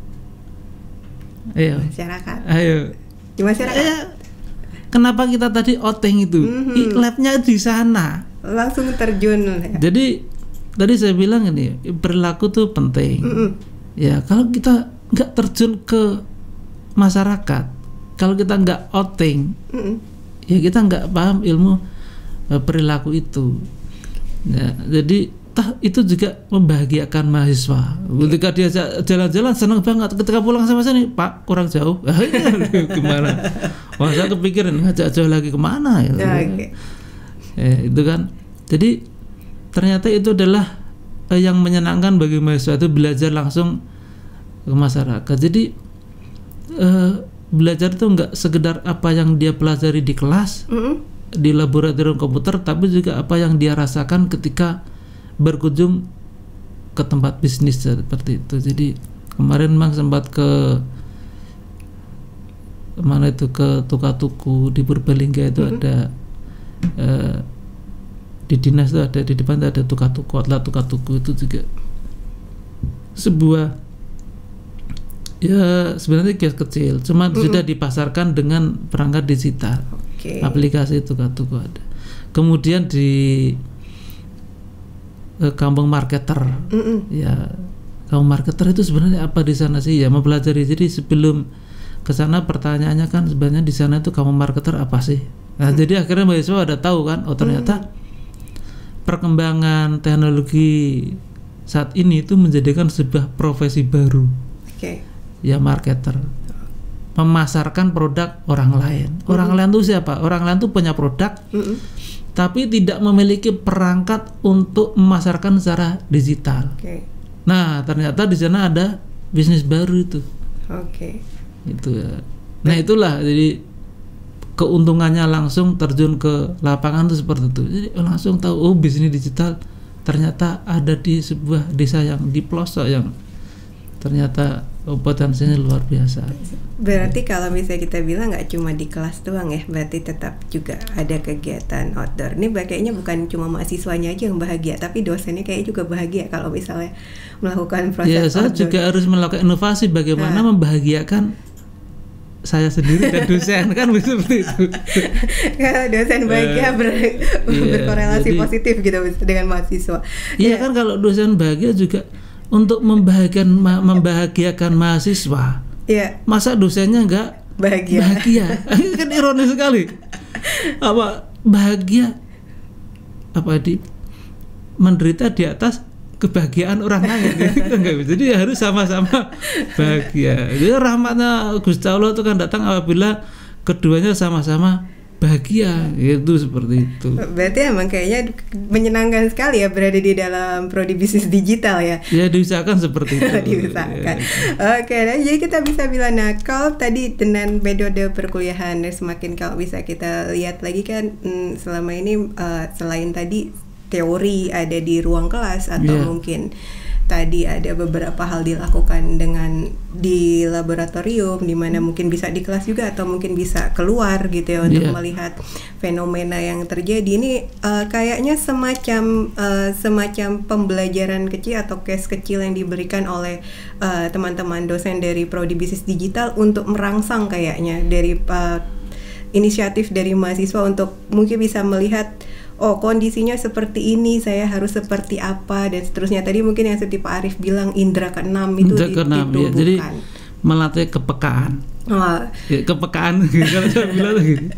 Ayo. Masyarakat. Ayo. Di masyarakat. Eh, kenapa kita tadi outing itu? Mm-hmm. Labnya di sana. Langsung terjun. Ya. Jadi tadi saya bilang ini perilaku tuh penting. Mm-mm. Ya kalau kita nggak terjun ke masyarakat, kalau kita nggak outing, Mm-mm. ya kita nggak paham ilmu uh, perilaku itu. Ya, jadi tah, itu juga membahagiakan mahasiswa. Ketika dia jalan-jalan senang banget. Ketika pulang sama saya nih, Pak kurang jauh. Gimana? Wah saya kepikiran ngajak jauh lagi kemana ya? Okay. Ya, itu kan. Jadi ternyata itu adalah eh, yang menyenangkan bagi mahasiswa itu belajar langsung ke masyarakat. Jadi eh, belajar itu nggak sekedar apa yang dia pelajari di kelas, mm-hmm. di laboratorium komputer, tapi juga apa yang dia rasakan ketika berkunjung ke tempat bisnis seperti itu. Jadi kemarin memang sempat ke mana itu ke Tuka-Tuku di Purbalingga itu mm-hmm. ada eh, di dinas itu ada di depan ada Tuka-Tuku, outlet Tuka-Tuku itu juga sebuah ya sebenarnya kios kecil, cuma mm-hmm. sudah dipasarkan dengan perangkat digital. Okay. Aplikasi Tuka-Tuku ada. Kemudian di eh, kampung marketer, mm-hmm. ya kampung marketer itu sebenarnya apa di sana sih ya mempelajari. Jadi sebelum ke sana pertanyaannya kan sebenarnya di sana itu kampung marketer apa sih? Nah mm-hmm. jadi akhirnya mahasiswa ada tahu kan, oh ternyata mm-hmm. perkembangan teknologi saat ini itu menjadikan sebuah profesi baru. Okay. Ya marketer. Memasarkan produk orang lain. Orang mm-hmm. lain itu siapa? Orang lain itu punya produk, mm-hmm. tapi tidak memiliki perangkat untuk memasarkan secara digital. Okay. Nah, ternyata di sana ada bisnis baru itu. Oke. Okay. Itu ya. Nah, itulah jadi keuntungannya langsung terjun ke lapangan itu seperti itu. Jadi langsung tahu oh bisnis digital ternyata ada di sebuah desa yang di pelosok yang ternyata potensinya luar biasa. Berarti kalau misalnya kita bilang nggak cuma di kelas doang ya, berarti tetap juga ada kegiatan outdoor. Ini kayaknya bukan cuma mahasiswanya aja yang bahagia, tapi dosennya kayaknya juga bahagia kalau misalnya melakukan proses ya, saya outdoor. Juga harus melakukan inovasi bagaimana nah. membahagiakan saya sendiri dan dosen kan seperti itu. Kalau dosen bahagia ber, iya, berkorelasi jadi, positif gitu dengan mahasiswa. Iya ya. Kan kalau dosen bahagia juga untuk membahagiakan ma- membahagiakan mahasiswa. Iya. Masa dosennya enggak bahagia? Bahagia. Kan ironis sekali. Apa bahagia apa di menderita di atas kebahagiaan orang lain. Gitu, nggak bisa. Jadi harus sama-sama bahagia. Jadi rahmatnya Gusti Allah itu kan datang apabila keduanya sama-sama bahagia, itu seperti itu. Berarti emang kayaknya menyenangkan sekali ya berada di dalam prodi bisnis digital ya. Ya diusahakan seperti itu. Diusahakan. Ya. Oke, nah, jadi kita bisa bilang, nah kalau tadi dengan metode perkuliahan, semakin kalau bisa kita lihat lagi kan hmm, selama ini uh, selain tadi teori ada di ruang kelas atau yeah. mungkin tadi ada beberapa hal dilakukan dengan di laboratorium, di mana mungkin bisa di kelas juga atau mungkin bisa keluar gitu ya untuk yeah. melihat fenomena yang terjadi. Ini uh, kayaknya semacam uh, semacam pembelajaran kecil atau case kecil yang diberikan oleh uh, teman-teman dosen dari prodi bisnis digital untuk merangsang kayaknya dari uh, inisiatif dari mahasiswa untuk mungkin bisa melihat, oh kondisinya seperti ini, saya harus seperti apa dan seterusnya. Tadi mungkin yang seperti Pak Arief bilang indera keenam itu indera keenam, ya. Jadi melatih kepekaan. Oh. Ya, kepekaan kalau saya bilang gitu.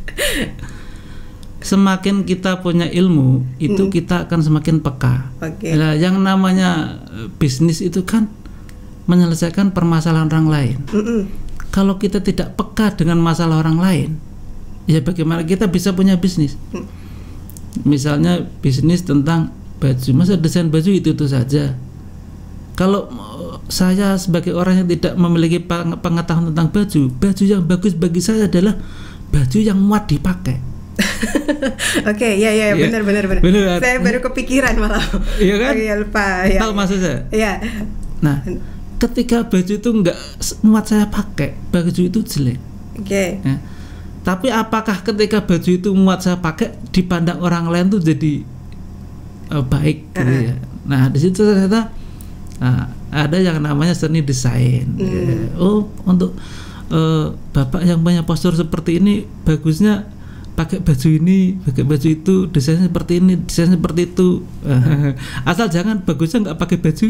Semakin kita punya ilmu, itu hmm. kita akan semakin peka. Okay. Nah, yang namanya bisnis itu kan menyelesaikan permasalahan orang lain. Mm-mm. Kalau kita tidak peka dengan masalah orang lain, ya bagaimana kita bisa punya bisnis? Mm. Misalnya bisnis tentang baju, masa desain baju itu-itu saja. Kalau saya sebagai orang yang tidak memiliki pengetahuan tentang baju, baju yang bagus bagi saya adalah baju yang muat dipakai. Oke, okay, ya ya benar benar benar. Benar. Saya baru kepikiran malah. Iya kan? Oh, iya lupa. Ya. Tahu maksud saya? Iya. Nah, ketika baju itu enggak muat saya pakai, baju itu jelek. Oke. Okay. Ya. Tapi apakah ketika baju itu muat saya pakai dipandang orang lain tuh jadi uh, baik gitu uh-huh. ya. Nah, di situ ternyata uh, ada yang namanya seni desain. Mm. Ya. Oh, untuk uh, Bapak yang punya postur seperti ini bagusnya pakai baju ini, pakai baju itu, desainnya seperti ini, desainnya seperti itu. Asal jangan bagusnya nggak pakai baju.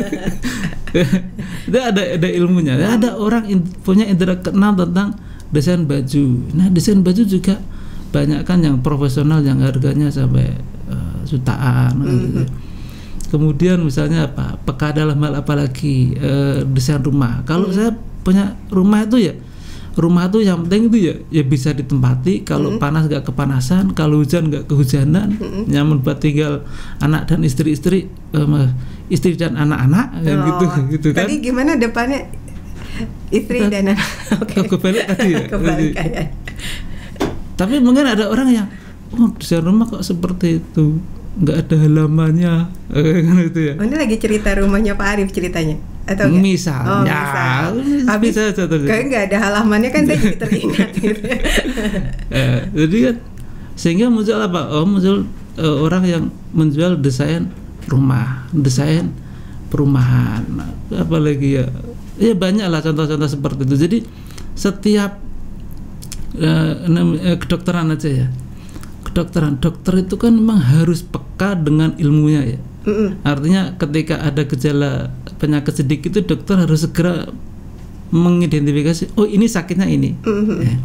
Itu ada ada ilmunya. Ada orang in, punya indera keenam tentang desain baju. Nah, desain baju juga banyak kan yang profesional yang harganya sampai uh, jutaan. Mm-hmm. Gitu. Kemudian misalnya apa? Peka dalam hal apalagi uh, desain rumah. Kalau mm-hmm. saya punya rumah itu ya, rumah itu yang penting itu ya, ya bisa ditempati. Kalau mm-hmm. panas gak kepanasan, kalau hujan gak kehujanan, mm-hmm. nyaman buat tinggal anak dan istri-istri, uh, istri dan anak-anak, oh. gitu, gitu kan. Tadi gimana depannya? Istri Kita, dan anak. Oke. Okay. Kebalik tadi ya. Kebalik ya. Tapi mungkin ada orang yang, oh desain rumah kok seperti itu, nggak ada halamannya, kan itu ya. Oh, ini lagi cerita rumahnya Pak Arief ceritanya, atau enggak? Misalnya. Oh, misal. Habis kayak nggak ada halamannya kan saya jadi teringat. Gitu. eh, jadi kan sehingga muncul apa? Oh muncul uh, orang yang menjual desain rumah, desain perumahan, apalagi ya. Ya banyak lah contoh-contoh seperti itu. Jadi setiap uh, kedokteran aja ya, kedokteran dokter itu kan memang harus peka dengan ilmunya ya. Mm-mm. Artinya ketika ada gejala penyakit sedikit itu dokter harus segera mengidentifikasi, oh ini sakitnya ini. Mm-hmm. Ya.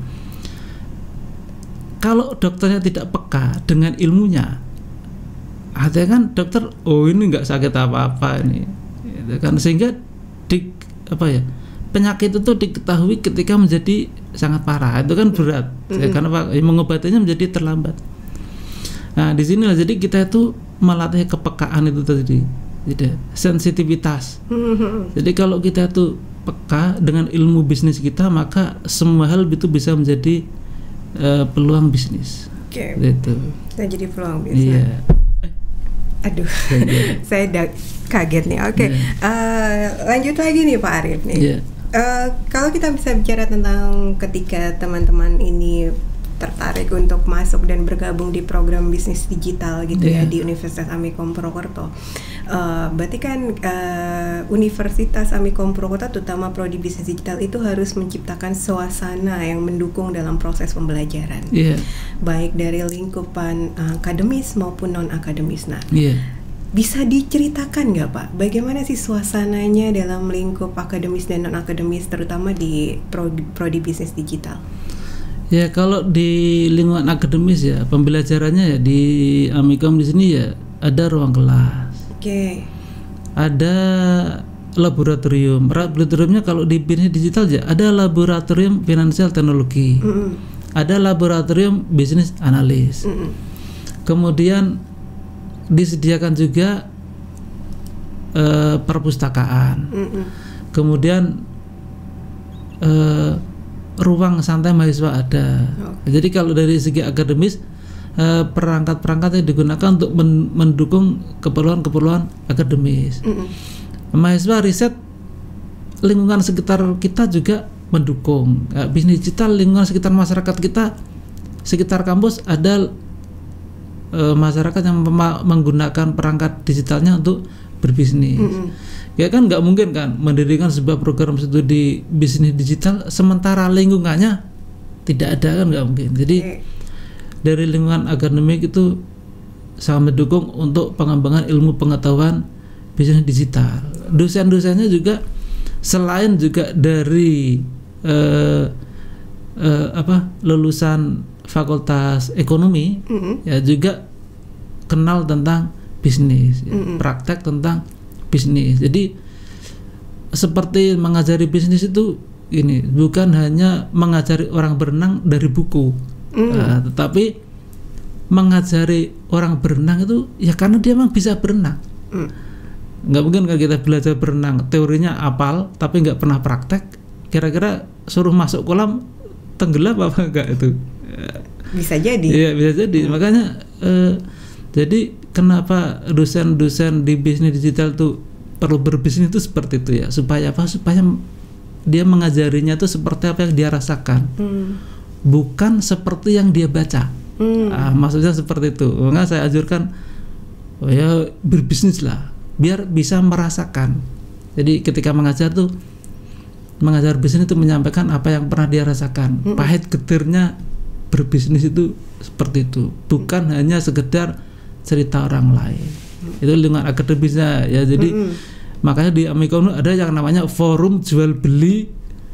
Kalau dokternya tidak peka dengan ilmunya, artinya kan dokter, oh ini nggak sakit apa-apa ini, gitu kan, sehingga di apa ya, penyakit itu diketahui ketika menjadi sangat parah, itu kan berat. Mm-hmm. Ya, karena mengobatinya menjadi terlambat. Nah di sini lah jadi kita itu melatih kepekaan itu tadi, jadi sensitivitas. Mm-hmm. Jadi kalau kita itu peka dengan ilmu bisnis kita, maka semua hal itu bisa menjadi uh, peluang bisnis. Oke. Okay. Gitu. Kita jadi peluang bisnis. Iya. Aduh, saya udah kaget nih. Oke, okay. yeah. uh, lanjut lagi nih Pak Arief nih. Yeah. Uh, kalau kita bisa bicara tentang ketika teman-teman ini tertarik untuk masuk dan bergabung di program bisnis digital gitu yeah. ya di Universitas Amikom Purwokerto. Uh, berarti kan uh, Universitas Amikom Purwokerto terutama prodi bisnis digital itu harus menciptakan suasana yang mendukung dalam proses pembelajaran, yeah. baik dari lingkupan uh, akademis maupun non akademis. Nah, yeah. bisa diceritakan nggak Pak, bagaimana sih suasananya dalam lingkup akademis dan non akademis terutama di prodi, prodi bisnis digital? Ya kalau di lingkungan akademis ya pembelajarannya ya di Amikom di sini ya ada ruang kelas, Oke. ada laboratorium. Laboratoriumnya kalau di bisnis digital aja ada laboratorium finansial teknologi, Mm-mm. ada laboratorium bisnis analis. Mm-mm. Kemudian disediakan juga eh, perpustakaan. Mm-mm. Kemudian eh, ruang santai mahasiswa ada. Jadi kalau dari segi akademis eh, perangkat-perangkat yang digunakan untuk men- mendukung keperluan-keperluan akademis. Mm-mm. Mahasiswa riset lingkungan sekitar kita juga mendukung. Eh, bisnis digital lingkungan sekitar masyarakat kita, sekitar kampus ada eh, masyarakat yang mema- menggunakan perangkat digitalnya untuk berbisnis. Mm-mm. Ya kan nggak mungkin kan mendirikan sebuah program studi bisnis digital sementara lingkungannya tidak ada, kan nggak mungkin. Jadi Oke. dari lingkungan akademik itu sangat mendukung untuk pengembangan ilmu pengetahuan bisnis digital. Dosen-dosennya juga selain juga dari eh, eh, apa lulusan fakultas ekonomi, Mm-mm. ya juga kenal tentang bisnis, ya, Mm-mm. praktek tentang bisnis. Jadi seperti mengajari bisnis itu ini bukan hanya mengajari orang berenang dari buku, Mm. uh, tetapi mengajari orang berenang itu ya karena dia memang bisa berenang. Mm. Nggak mungkin kan kita belajar berenang teorinya apal tapi nggak pernah praktek, kira-kira suruh masuk kolam tenggelam apa enggak itu? Bisa jadi. Iya bisa jadi. Makanya eh, jadi kenapa dosen-dosen di bisnis digital tuh perlu berbisnis itu seperti itu ya, supaya apa? Supaya dia mengajarinya tuh seperti apa yang dia rasakan, Mm. bukan seperti yang dia baca. Mm. Ah, maksudnya seperti itu. Maka saya anjurkan oh ya berbisnis lah, biar bisa merasakan. Jadi ketika mengajar tuh mengajar bisnis itu menyampaikan apa yang pernah dia rasakan. Mm-mm. Pahit getirnya berbisnis itu seperti itu, bukan hanya sekedar cerita orang lain. Itu lingkungan akademisnya ya. Jadi Mm-mm. makanya di Amikom ada yang namanya forum jual beli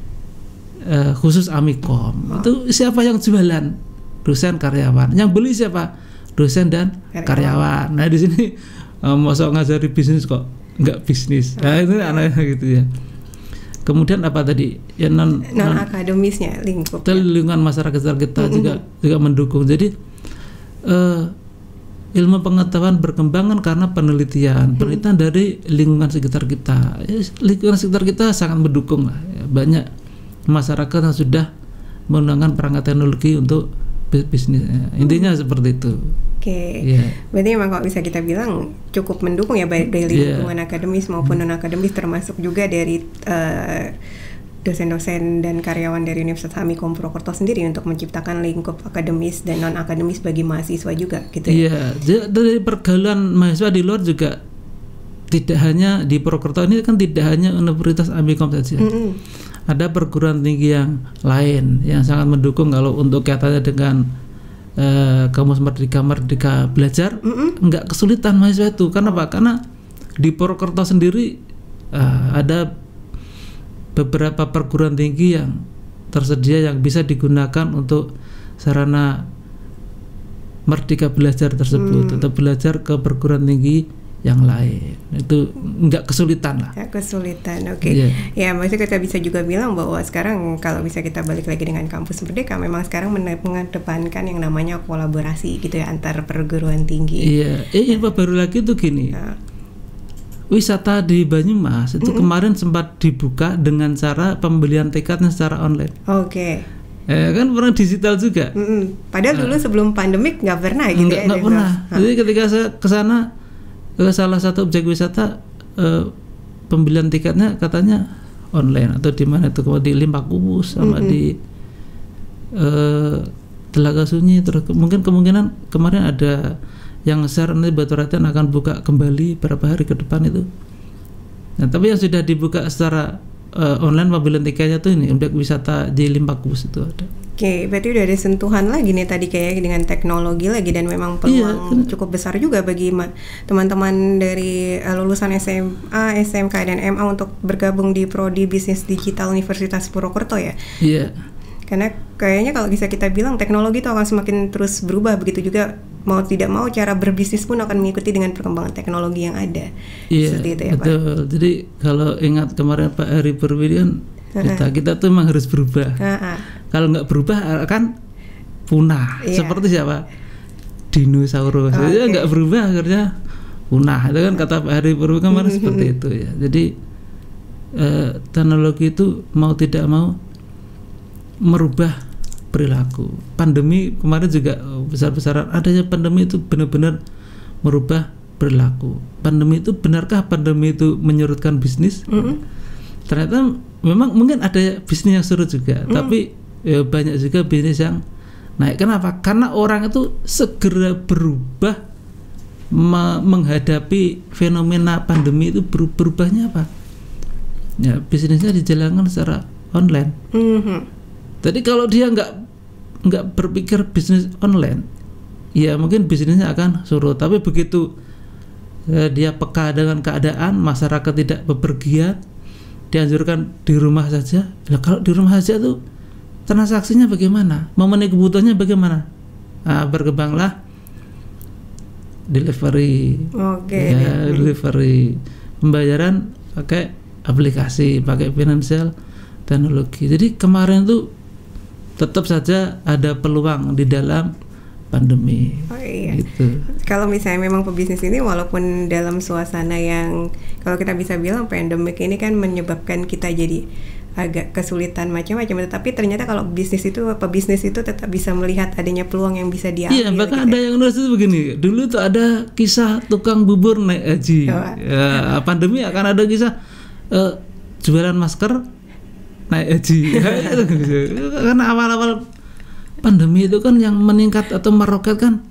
eh, khusus Amikom. Itu siapa yang jualan? Dosen, karyawan. Yang beli siapa? Dosen dan Karyawan. karyawan. Nah di sini eh, masa ngajari bisnis kok nggak bisnis. Nah itu anehnya gitu ya. Kemudian apa tadi? Ya non, Non akademisnya lingkup. Betul, lingkungan masyarakat sekitar kita Mm-mm. juga juga mendukung. Jadi eh, ilmu pengetahuan berkembangan karena penelitian, penelitian dari lingkungan sekitar kita. Ya, lingkungan sekitar kita sangat mendukung lah. Ya, banyak masyarakat yang sudah menggunakan perangkat teknologi untuk bis- bisnis. Ya, intinya seperti itu. Oke. Ya. Berarti memang kalau bisa kita bilang cukup mendukung ya, baik dari Iya. lingkungan akademis maupun non akademis, termasuk juga dari eh, dosen-dosen dan karyawan dari Universitas Amikom Purwokerto sendiri untuk menciptakan lingkup akademis dan non akademis bagi mahasiswa juga gitu ya. Iya, jadi dari pergaulan mahasiswa di luar juga tidak hanya di Purwokerto ini kan tidak hanya Universitas Amikom saja. Mm-mm. Ada perguruan tinggi yang lain yang sangat mendukung kalau untuk kaitannya dengan eh, Kamus Merdeka Merdeka Belajar. Mm-mm. Nggak kesulitan mahasiswa itu. Karena apa? Karena di Purwokerto sendiri eh, ada beberapa perguruan tinggi yang tersedia yang bisa digunakan untuk sarana Merdeka Belajar tersebut, Hmm. atau belajar ke perguruan tinggi yang lain. Itu nggak kesulitan lah. Ya, kesulitan, oke. Iya. Ya, maksudnya kita bisa juga bilang bahwa sekarang kalau bisa kita balik lagi dengan Kampus Merdeka, memang sekarang men- mengedepankan yang namanya kolaborasi gitu ya antar perguruan tinggi. Iya, eh info baru lagi tuh gini. Nah, Wisata di Banyumas itu Mm-mm. kemarin sempat dibuka dengan cara pembelian tiketnya secara online. Oke. Eh, kan pernah digital juga. Mm-mm. Padahal dulu sebelum pandemik nggak pernah gitu Nggak, ya. nggak dia pernah. bilang. Jadi ketika saya ke sana ke salah satu objek wisata, eh, pembelian tiketnya katanya online atau di mana itu, di Limpakuwus sama Mm-mm. di eh, Telaga Sunyi. Terus ke- mungkin kemungkinan kemarin ada yang share nanti Batu Raden akan buka kembali beberapa hari ke depan itu. Nah, tapi yang sudah dibuka secara eh, online pembelian tiketnya tuh ini objek wisata di Limpakuwus itu ada. Oke, berarti udah ada sentuhan lagi nih tadi kayak dengan teknologi lagi, dan memang peluang Iya, cukup besar juga bagi ma- teman-teman dari uh, lulusan S M A, S M K dan M A untuk bergabung di Prodi Bisnis Digital Universitas Purwokerto ya. Iya. Karena kayaknya kalau bisa kita bilang teknologi itu akan semakin terus berubah, begitu juga mau tidak mau cara berbisnis pun akan mengikuti dengan perkembangan teknologi yang ada. Iya, seperti itu ya betul. Pak. Jadi kalau ingat kemarin Pak Heri Perwidi kan kita kita tuh memang harus berubah. Ha-ha. Kalau nggak berubah akan punah. Iya. Seperti siapa? Dinosaurus. Oh, Jadi okay. nggak berubah akhirnya punah. Itu kan kata Pak Heri Perwidi kemarin seperti itu ya. Jadi eh, teknologi itu mau tidak mau merubah perilaku. Pandemi kemarin juga besar-besaran adanya pandemi itu benar-benar merubah perilaku. Pandemi itu benarkah pandemi itu menyurutkan bisnis? Mm-hmm. Ternyata memang mungkin ada bisnis yang surut juga, mm. tapi ya, banyak juga bisnis yang naik. Kenapa? Karena orang itu segera berubah me- menghadapi fenomena pandemi itu. ber- berubahnya apa? Ya bisnisnya dijalankan secara online. Mm-hmm. Jadi kalau dia nggak nggak berpikir bisnis online, ya mungkin bisnisnya akan surut. Tapi begitu eh, dia peka dengan keadaan, masyarakat tidak bepergian, dianjurkan di rumah saja. Nah, kalau di rumah saja tuh transaksinya bagaimana? Memenuhi kebutuhannya bagaimana? Nah, berkembanglah delivery. Oke. Ya, delivery. Pembayaran pakai aplikasi, pakai financial teknologi. Jadi kemarin tuh tetap saja ada peluang di dalam pandemi. Oh iya. Gitu. Kalau misalnya memang pebisnis ini walaupun dalam suasana yang kalau kita bisa bilang pandemik ini kan menyebabkan kita jadi agak kesulitan macam-macam, tetapi ternyata kalau bisnis itu pebisnis itu tetap bisa melihat adanya peluang yang bisa diambil. Iya, bahkan gitu. ada yang nulis itu begini. Dulu tuh ada kisah tukang bubur naik haji. Oh. Ya, pandemi akan ada kisah uh, jualan masker naik haji. Karena awal-awal pandemi itu kan yang meningkat atau meroket kan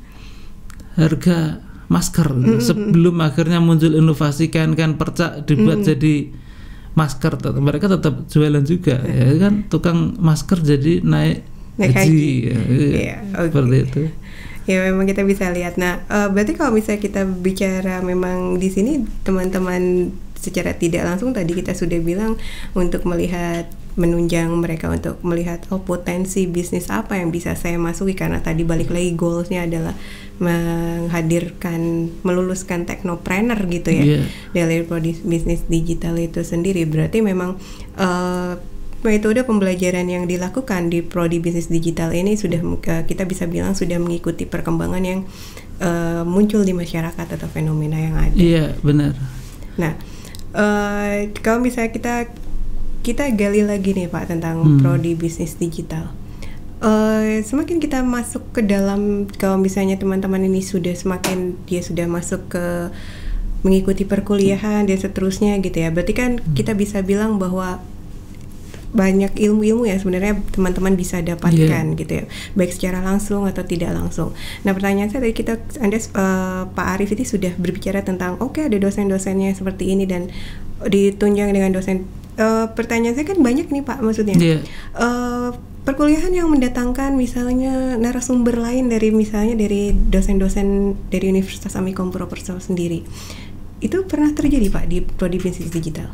harga masker. Mm-hmm. Sebelum akhirnya muncul inovasi kain-kain percak dibuat mm-hmm. jadi masker, tetap, mereka tetap jualan juga. Mm-hmm. Ya kan tukang masker jadi naik, naik haji, haji. Ya, yeah, okay. Seperti itu. Ya memang kita bisa lihat. Nah, uh, berarti kalau misalnya kita bicara memang di sini teman-teman secara tidak langsung tadi kita sudah bilang untuk melihat menunjang mereka untuk melihat oh potensi bisnis apa yang bisa saya masuki, karena tadi balik lagi goalsnya adalah menghadirkan meluluskan teknopreneur gitu ya, yeah. dari bisnis digital itu sendiri. Berarti memang uh, metode pembelajaran yang dilakukan di prodi bisnis digital ini sudah uh, kita bisa bilang sudah mengikuti perkembangan yang uh, muncul di masyarakat atau fenomena yang ada. Iya, yeah, benar. Nah, uh, kalau misalnya kita kita gali lagi nih Pak tentang hmm. prodi bisnis digital. Uh, semakin kita masuk ke dalam, kalau misalnya teman-teman ini sudah semakin dia sudah masuk ke mengikuti perkuliahan dan seterusnya gitu ya. Berarti kan hmm. kita bisa bilang bahwa banyak ilmu-ilmu yang sebenarnya teman-teman bisa dapatkan yeah. gitu ya, baik secara langsung atau tidak langsung. Nah, pertanyaan saya tadi kita Anda uh, Pak Arief ini sudah berbicara tentang oke okay, ada dosen-dosennya seperti ini dan ditunjang dengan dosen. Uh, pertanyaan saya kan banyak nih Pak, maksudnya yeah. uh, perkuliahan yang mendatangkan misalnya narasumber lain dari misalnya dari dosen-dosen dari Universitas Amikom Purwokerto sendiri, itu pernah terjadi Pak di prodi bisnis digital?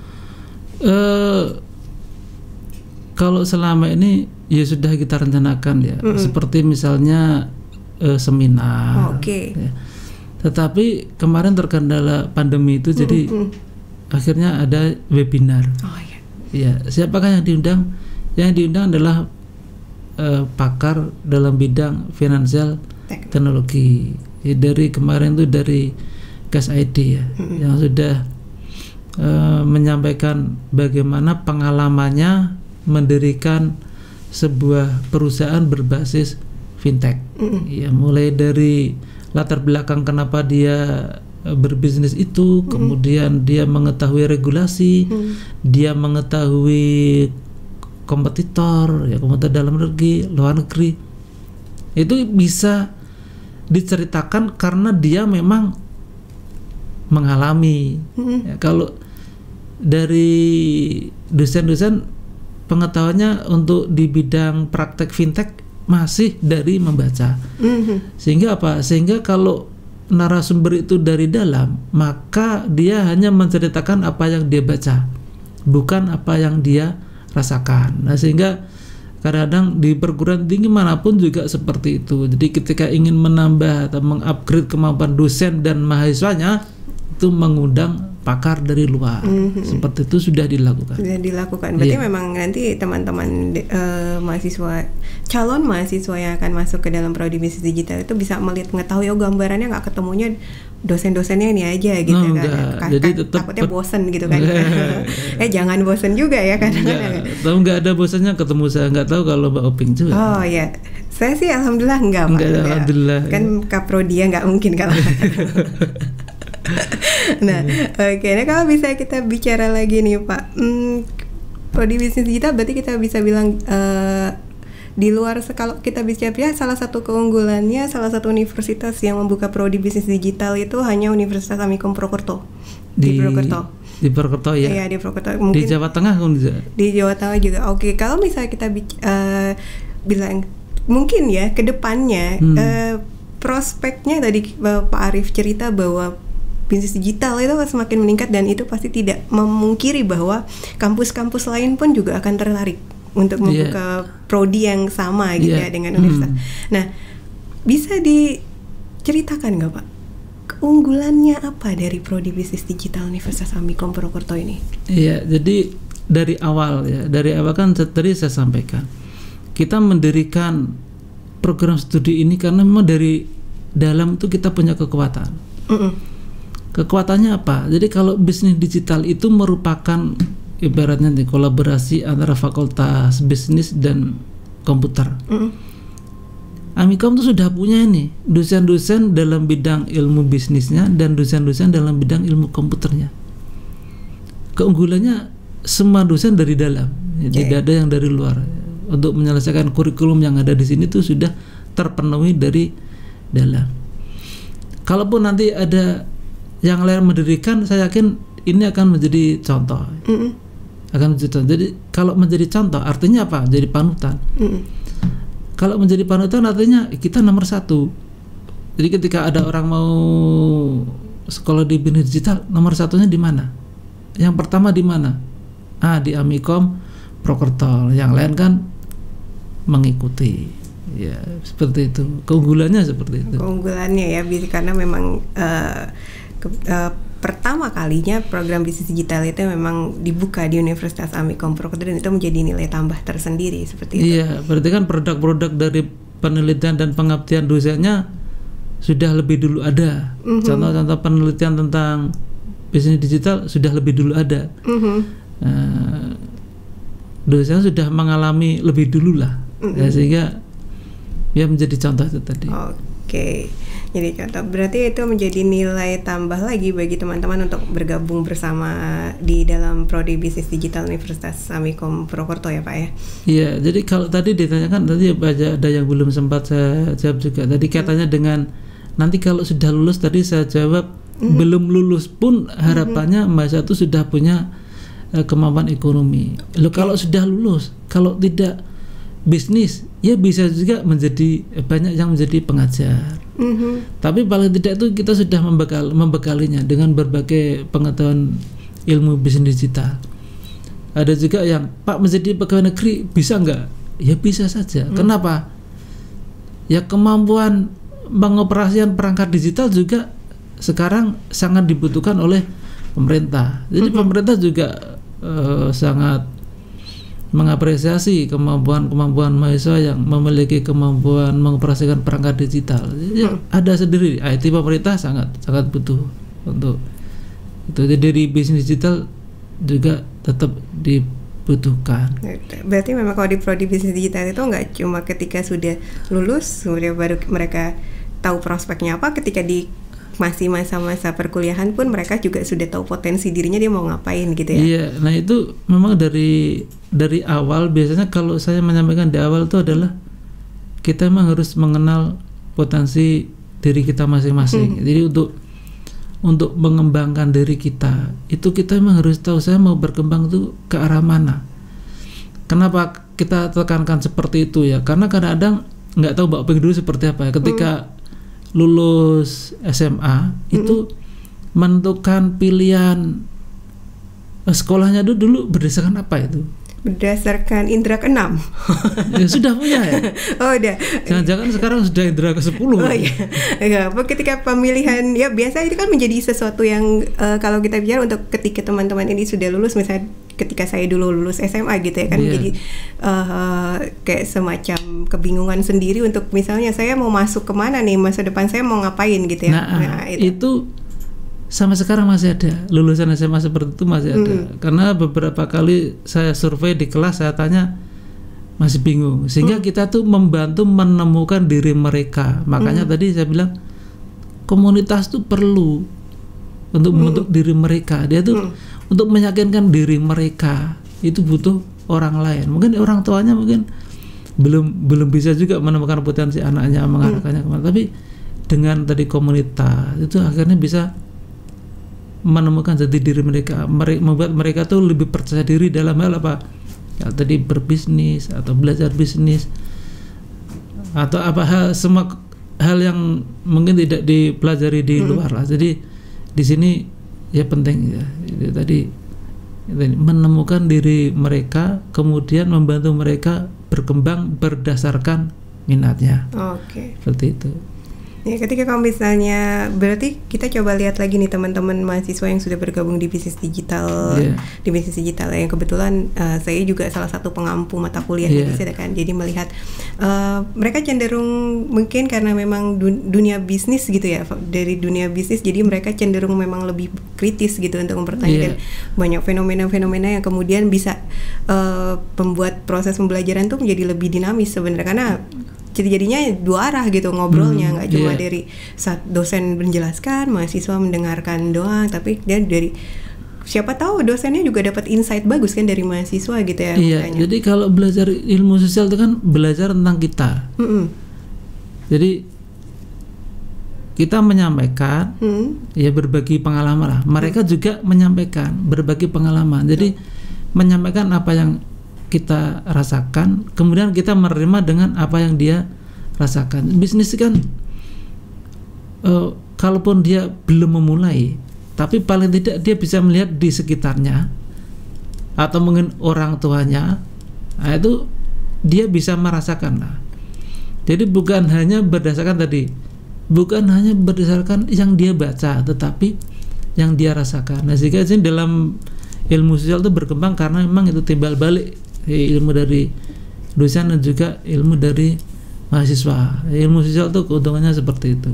Uh, kalau selama ini ya sudah kita rencanakan ya, mm-hmm. seperti misalnya uh, seminar. Oh, Oke. Okay. Ya. Tetapi kemarin terkendala pandemi itu mm-hmm. jadi akhirnya ada webinar. Oh iya. Ya, siapakah yang diundang? Yang diundang adalah uh, pakar dalam bidang finansial Teknik. teknologi. Ya, dari kemarin itu dari Cash I D ya, mm-hmm. yang sudah uh, menyampaikan bagaimana pengalamannya mendirikan sebuah perusahaan berbasis fintech. Mm-hmm. Ya, mulai dari latar belakang kenapa dia berbisnis itu, mm-hmm. kemudian dia mengetahui regulasi, mm-hmm. dia mengetahui kompetitor, ya kompetitor dalam negeri, luar negeri. Itu bisa diceritakan karena dia memang mengalami. Mm-hmm. Ya, kalau dari dosen-dosen pengetahuannya untuk di bidang praktek fintech masih dari membaca. Mm-hmm. Sehingga apa? Sehingga kalau narasumber itu dari dalam, maka dia hanya menceritakan apa yang dia baca, bukan apa yang dia rasakan. Nah, sehingga kadang-kadang di perguruan tinggi manapun juga seperti itu. Jadi ketika ingin menambah atau mengupgrade kemampuan dosen dan mahasiswanya, itu mengundang pakar dari luar. Mm-hmm. Seperti itu sudah dilakukan. Sudah dilakukan. Berarti yeah. memang nanti teman-teman uh, mahasiswa, calon mahasiswa yang akan masuk ke dalam prodi bisnis digital itu bisa melihat mengetahui oh gambarannya nggak ketemunya dosen-dosennya ini aja gitu no, kan. Enggak. K- Jadi k- tetap takutnya bosen gitu kan. eh jangan bosen juga ya kadang-kadang. Tahu nggak ada bosannya ketemu saya, nggak tahu kalau Mbak Oping juga. Oh ya. Saya sih alhamdulillah enggak, Pak. Enggak, alhamdulillah. Kan kaprodia nggak mungkin kalau. Nah, oke. Okay. Nah, kalau bisa kita bicara lagi nih, Pak. Hmm, prodi bisnis digital berarti kita bisa bilang uh, di luar kalau kita bicara ya, salah satu keunggulannya salah satu universitas yang membuka prodi bisnis digital itu hanya Universitas Amikom Purwokerto di, di Purwokerto. Di Purwokerto ya. Iya, di Purwokerto. Mungkin di Jawa Tengah kan juga. Di Jawa Tengah juga. Oke, okay. Kalau misalnya kita uh, bilang mungkin ya ke depannya hmm. uh, prospeknya tadi uh, Pak Arief cerita bahwa bisnis digital itu semakin meningkat dan itu pasti tidak memungkiri bahwa kampus-kampus lain pun juga akan tertarik untuk membuka yeah. prodi yang sama gitu yeah. ya dengan universitas. Hmm. Nah, bisa diceritakan nggak Pak keunggulannya apa dari prodi bisnis digital Universitas Amikom Purwokerto ini? Iya, jadi dari awal ya, dari awal kan tadi saya sampaikan kita mendirikan program studi ini karena memang dari dalam itu kita punya kekuatan. Mm-mm. Kekuatannya apa? Jadi kalau bisnis digital itu merupakan ibaratnya nih kolaborasi antara fakultas bisnis dan komputer. Mm-hmm. Amikom tuh sudah punya ini dosen-dosen dalam bidang ilmu bisnisnya dan dosen-dosen dalam bidang ilmu komputernya. Keunggulannya semua dosen dari dalam, okay. Tidak ada yang dari luar. Untuk menyelesaikan kurikulum yang ada di sini tuh sudah terpenuhi dari dalam. Kalaupun nanti ada yang lain mendirikan, saya yakin ini akan menjadi contoh. Mm-hmm. Akan menjadi contoh. Jadi kalau menjadi contoh artinya apa? Jadi panutan. Mm-hmm. Kalau menjadi panutan artinya kita nomor satu. Jadi ketika ada orang mau sekolah di bisnis digital, nomor satunya di mana? Yang pertama di mana? Ah, di Amikom Purwokerto. Yang lain kan mengikuti. Ya, seperti itu. Keunggulannya seperti itu. Keunggulannya ya, karena memang uh, ke, uh, pertama kalinya program bisnis digital itu memang dibuka di Universitas Amikom Purwokerto dan itu menjadi nilai tambah tersendiri seperti itu. Iya, berarti kan produk-produk dari penelitian dan pengabdian dosennya sudah lebih dulu ada. Mm-hmm. Contoh-contoh penelitian tentang bisnis digital sudah lebih dulu ada. Mm-hmm. Uh, dosen sudah mengalami lebih dulu lah, mm-hmm. ya, sehingga ya menjadi contoh itu tadi. Oke. Okay. Jadi contoh berarti itu menjadi nilai tambah lagi bagi teman-teman untuk bergabung bersama di dalam prodi bisnis digital Universitas Amikom Purwokerto ya Pak ya. Iya, jadi kalau tadi ditanyakan tadi ada yang belum sempat saya jawab juga. Tadi katanya hmm. dengan nanti kalau sudah lulus tadi saya jawab hmm. belum lulus pun harapannya hmm. mahasiswa itu sudah punya uh, kemampuan ekonomi. Loh kalau sudah lulus, kalau tidak bisnis ya bisa juga menjadi banyak yang menjadi pengajar. Mm-hmm. Tapi paling tidak itu kita sudah membekal, membekalinya dengan berbagai pengetahuan ilmu bisnis digital. Ada juga yang Pak menjadi pegawai negeri bisa nggak? Ya bisa saja. Mm. Kenapa? Ya kemampuan pengoperasian perangkat digital juga sekarang sangat dibutuhkan oleh pemerintah. Jadi mm-hmm. pemerintah juga uh, sangat mengapresiasi kemampuan-kemampuan mahasiswa yang memiliki kemampuan mengoperasikan perangkat digital. Jadi hmm. ada sendiri I T pemerintah sangat sangat butuh untuk itu. Jadi dari bisnis digital juga tetap dibutuhkan. Berarti memang kalau di prodi bisnis digital itu nggak cuma ketika sudah lulus kemudian baru mereka tahu prospeknya apa, ketika di masih masa-masa perkuliahan pun mereka juga sudah tahu potensi dirinya dia mau ngapain gitu ya. Iya, nah itu memang dari dari awal biasanya kalau saya menyampaikan di awal itu adalah kita memang harus mengenal potensi diri kita masing-masing. Hmm. Jadi untuk untuk mengembangkan diri kita itu kita memang harus tahu saya mau berkembang itu ke arah mana. Kenapa kita tekankan seperti itu ya? Karena kadang-kadang nggak tahu Mbak Oping dulu seperti apa ya. Ketika hmm. lulus S M A mm-hmm. itu menentukan pilihan sekolahnya dulu, dulu berdasarkan apa itu? berdasarkan indera keenam. Ya sudah punya ya. Oh udah. Jangan-jangan sekarang sudah indera ke sepuluh. Oh iya. Enggak, ketika pemilihan ya biasa itu kan menjadi sesuatu yang uh, kalau kita bicara untuk ketika teman-teman ini sudah lulus, misalnya ketika saya dulu lulus S M A gitu ya kan, yeah. jadi uh, kayak semacam kebingungan sendiri untuk misalnya saya mau masuk kemana nih, masa depan saya mau ngapain gitu ya. Nah, nah itu. itu sampai sekarang masih ada lulusan S M A seperti itu masih ada. Hmm. Karena beberapa kali saya survei di kelas, saya tanya masih bingung, sehingga hmm. kita tuh membantu menemukan diri mereka. Makanya hmm. tadi saya bilang komunitas tuh perlu untuk membentuk hmm. diri mereka. Dia tuh hmm. untuk meyakinkan diri mereka itu butuh orang lain. Mungkin orang tuanya mungkin belum belum bisa juga menemukan potensi anaknya, mengarahkannya hmm. kemana. Tapi dengan tadi komunitas itu akhirnya bisa menemukan jati diri mereka, membuat mereka tuh lebih percaya diri dalam hal apa? Ya, tadi berbisnis atau belajar bisnis atau apa hal, semua hal yang mungkin tidak dipelajari di hmm. luar lah. Jadi di sini ya penting ya itu tadi, itu tadi menemukan diri mereka, kemudian membantu mereka berkembang berdasarkan minatnya. Oke. Okay. Seperti itu. Ya, ketika kalau misalnya berarti kita coba lihat lagi nih teman-teman mahasiswa yang sudah bergabung di bisnis digital, yeah. di bisnis digital yang kebetulan uh, saya juga salah satu pengampu mata kuliah yeah. di situ kan. Jadi melihat uh, mereka cenderung mungkin karena memang dun- dunia bisnis gitu ya, dari dunia bisnis jadi mereka cenderung memang lebih kritis gitu untuk mempertanyakan yeah. banyak fenomena-fenomena yang kemudian bisa uh, membuat proses pembelajaran tuh menjadi lebih dinamis sebenarnya, karena jadi jadinya dua arah gitu ngobrolnya, nggak hmm, cuma yeah. dari saat dosen menjelaskan, mahasiswa mendengarkan doang, tapi dia dari siapa tahu dosennya juga dapat insight bagus kan dari mahasiswa gitu ya. Iya, makanya. Jadi kalau belajar ilmu sosial itu kan belajar tentang kita. Mm-hmm. Jadi kita menyampaikan, mm. ya berbagi pengalaman lah. Mereka mm. juga menyampaikan, berbagi pengalaman. Jadi mm. menyampaikan apa yang kita rasakan, kemudian kita menerima dengan apa yang dia rasakan. Bisnis kan uh, kalaupun dia belum memulai, tapi paling tidak dia bisa melihat di sekitarnya atau mungkin orang tuanya, nah itu dia bisa merasakan lah. Jadi bukan hanya berdasarkan tadi, bukan hanya berdasarkan yang dia baca, tetapi yang dia rasakan. Nah, sehingga dalam ilmu sosial itu berkembang karena memang itu timbal balik ilmu dari dosen dan juga ilmu dari mahasiswa. Ilmu sosial itu keuntungannya seperti itu.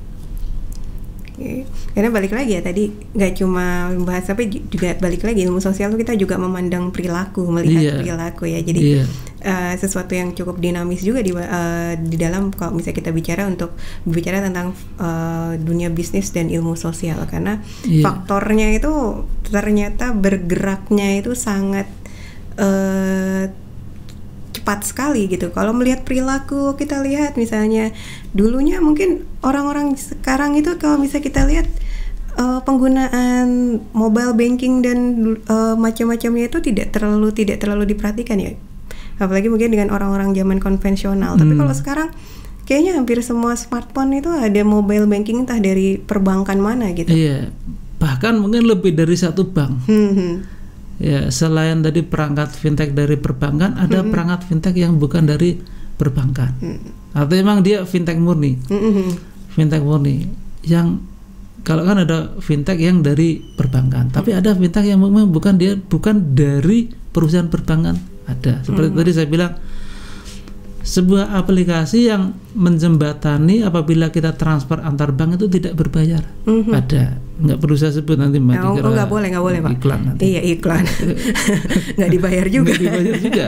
Oke. Karena balik lagi ya tadi nggak cuma membahas, tapi juga balik lagi ilmu sosial itu kita juga memandang perilaku, melihat yeah. perilaku ya. Jadi yeah. uh, sesuatu yang cukup dinamis juga di uh, di dalam kalau misalnya kita bicara untuk bicara tentang uh, dunia bisnis dan ilmu sosial, karena yeah. faktornya itu ternyata bergeraknya itu sangat Uh, cepat sekali gitu. Kalau melihat perilaku, kita lihat misalnya dulunya mungkin orang-orang sekarang itu kalau bisa kita lihat uh, penggunaan mobile banking dan uh, macam-macamnya itu tidak terlalu tidak terlalu diperhatikan ya. Apalagi mungkin dengan orang-orang zaman konvensional. Hmm. Tapi kalau sekarang kayaknya hampir semua smartphone itu ada mobile banking, entah dari perbankan mana gitu. Iya. Bahkan mungkin lebih dari satu bank. Hmm. Ya, selain tadi perangkat fintech dari perbankan, ada mm-hmm. perangkat fintech yang bukan dari perbankan. Mm-hmm. Atau memang dia fintech murni. Mm-hmm. Fintech murni. Yang kalau kan ada fintech yang dari perbankan, tapi mm-hmm. ada fintech yang memang bukan dia bukan dari perusahaan perbankan. Ada. Seperti mm-hmm. tadi saya bilang, sebuah aplikasi yang menjembatani apabila kita transfer antar bank itu tidak berbayar. Mm-hmm. Ada. Nggak perlu saya sebut nanti Mbak. Oh, oh nggak boleh, nggak boleh Pak. Iklan nanti. Iya iklan. Nggak dibayar juga. Nggak dibayar juga.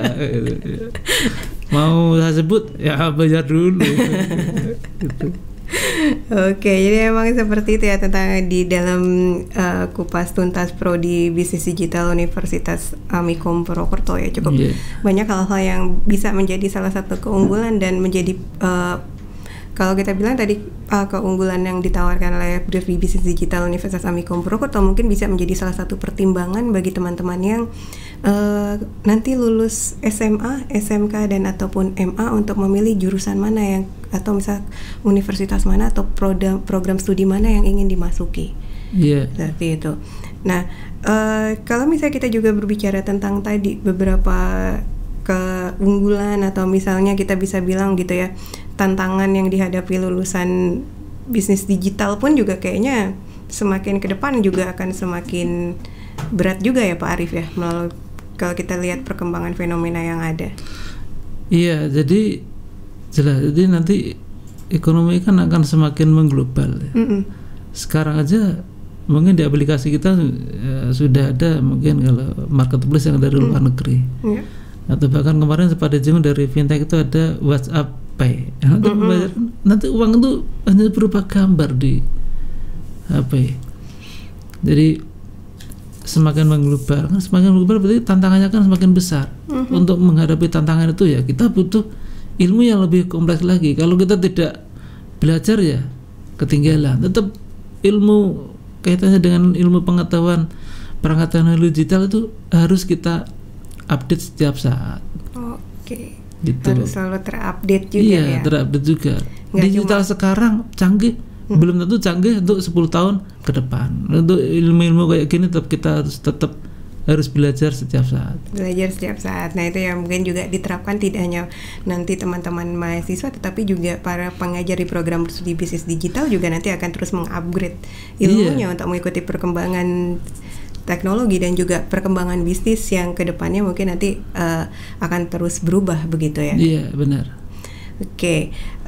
Mau saya sebut ya bayar dulu. Gitu. Oke, jadi memang seperti itu ya tentang di dalam uh, kupas tuntas prodi bisnis digital Universitas Amikom Purwokerto ya, cukup yeah. banyak hal-hal yang bisa menjadi salah satu keunggulan dan menjadi uh, kalau kita bilang tadi uh, keunggulan yang ditawarkan oleh Prodi Bisnis Digital Universitas Amikom Purwokerto mungkin bisa menjadi salah satu pertimbangan bagi teman-teman yang uh, nanti lulus S M A, S M K dan ataupun M A untuk memilih jurusan mana yang atau misal universitas mana atau program program studi mana yang ingin dimasuki. Iya. Yeah. Seperti itu. Nah, uh, kalau misalnya kita juga berbicara tentang tadi beberapa keunggulan atau misalnya kita bisa bilang gitu ya, tantangan yang dihadapi lulusan bisnis digital pun juga kayaknya semakin ke depan juga akan semakin berat juga ya Pak Arief ya, melalui kalau kita lihat perkembangan fenomena yang ada. Iya, jadi jelas, jadi nanti ekonomi kan akan semakin mengglobal ya. Mm-mm. Sekarang aja mungkin di aplikasi kita ya, sudah ada mungkin kalau marketplace yang dari luar mm. negeri. Yeah. Atau bahkan kemarin sempat dijenguk dari fintech itu ada WhatsApp Pay. Ya, nanti, mm-hmm. nanti uang itu hanya berupa gambar di H P. Jadi semakin mengglobal, kan semakin mengglobal berarti tantangannya kan semakin besar. Mm-hmm. Untuk menghadapi tantangan itu ya kita butuh ilmu yang lebih kompleks lagi. Kalau kita tidak belajar ya ketinggalan. Tetap ilmu kaitannya dengan ilmu pengetahuan perangkat teknologi digital itu harus kita update setiap saat. Oke. Okay. Gitu. Harus selalu terupdate juga iya, ya. Iya, terupdate juga. Nggak digital cuma sekarang canggih, hmm. belum tentu canggih untuk sepuluh tahun ke depan. Untuk ilmu-ilmu kayak gini tetap kita harus tetap harus belajar setiap saat. Belajar setiap saat. Nah, itu yang mungkin juga diterapkan tidak hanya nanti teman-teman mahasiswa, tetapi juga para pengajar di program studi bisnis digital juga nanti akan terus mengupgrade ilmunya yeah. untuk mengikuti perkembangan teknologi dan juga perkembangan bisnis yang kedepannya mungkin nanti uh, akan terus berubah begitu ya. Iya, yeah, benar. Oke, okay.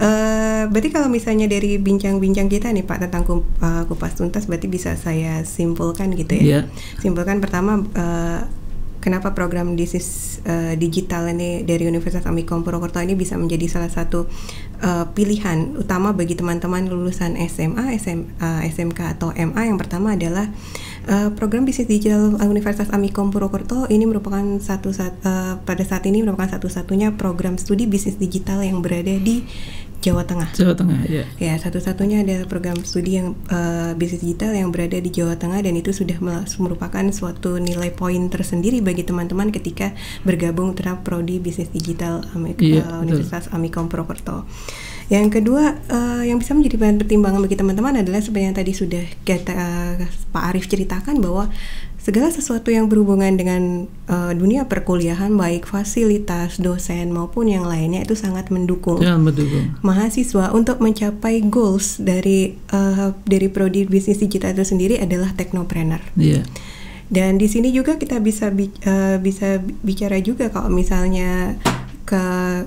uh, berarti kalau misalnya dari bincang-bincang kita nih Pak tentang kup, uh, kupas tuntas, berarti bisa saya simpulkan gitu ya. Yeah. Simpulkan pertama, uh, kenapa program bisnis uh, digital ini dari Universitas Amikom Purwokerto ini bisa menjadi salah satu uh, pilihan utama bagi teman-teman lulusan S M A, S M, uh, S M K atau M A. Yang pertama adalah Uh, program bisnis digital Universitas Amikom Purwokerto ini merupakan satu saat, uh, pada saat ini merupakan satu-satunya program studi bisnis digital yang berada di Jawa Tengah. Jawa Tengah, ya. Ya, satu-satunya ada program studi yang uh, bisnis digital yang berada di Jawa Tengah, dan itu sudah merupakan suatu nilai poin tersendiri bagi teman-teman ketika bergabung terhadap prodi bisnis digital Amik- yeah, uh, Universitas Amikom Purwokerto. Yang kedua, uh, yang bisa menjadi bahan pertimbangan bagi teman-teman adalah seperti yang tadi sudah kita, uh, Pak Arief ceritakan, bahwa segala sesuatu yang berhubungan dengan uh, dunia perkuliahan, baik fasilitas, dosen maupun yang lainnya, itu sangat mendukung, ya, mendukung mahasiswa untuk mencapai goals dari uh, dari prodi bisnis digital itu sendiri adalah teknopreneur. Yeah. Dan di sini juga kita bisa uh, bisa bicara juga kalau misalnya ke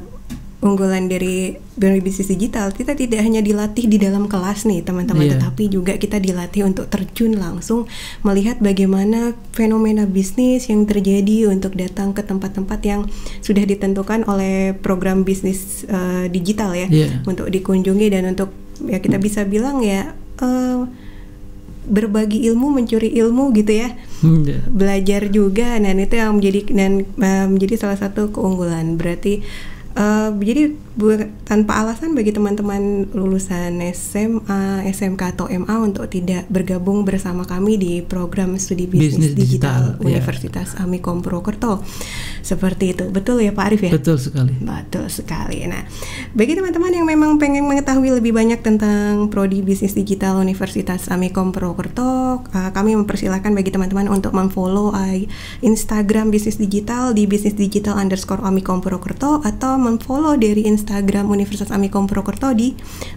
unggulan dari bisnis digital, kita tidak hanya dilatih di dalam kelas nih teman-teman, yeah. tetapi juga kita dilatih untuk terjun langsung melihat bagaimana fenomena bisnis yang terjadi, untuk datang ke tempat-tempat yang sudah ditentukan oleh program bisnis uh, digital ya, yeah. untuk dikunjungi dan untuk ya kita bisa bilang ya uh, berbagi ilmu, mencuri ilmu gitu ya, yeah. belajar juga, dan itu yang menjadi dan uh, menjadi salah satu keunggulan. Berarti Uh, jadi bu- tanpa alasan bagi teman-teman lulusan S M A, S M K atau M A untuk tidak bergabung bersama kami di program studi bisnis digital, digital Universitas yeah. Amikom Purwokerto. Seperti itu, betul ya Pak Arief ya? Betul sekali. Betul sekali. Nah, bagi teman-teman yang memang pengen mengetahui lebih banyak tentang prodi bisnis digital Universitas Amikom Purwokerto, uh, kami mempersilahkan bagi teman-teman untuk memfollow uh, Instagram bisnis digital di bisnis digital underscore Amikom Purwokerto, atau memfollow dari Instagram Universitas Amikom Purwokerto di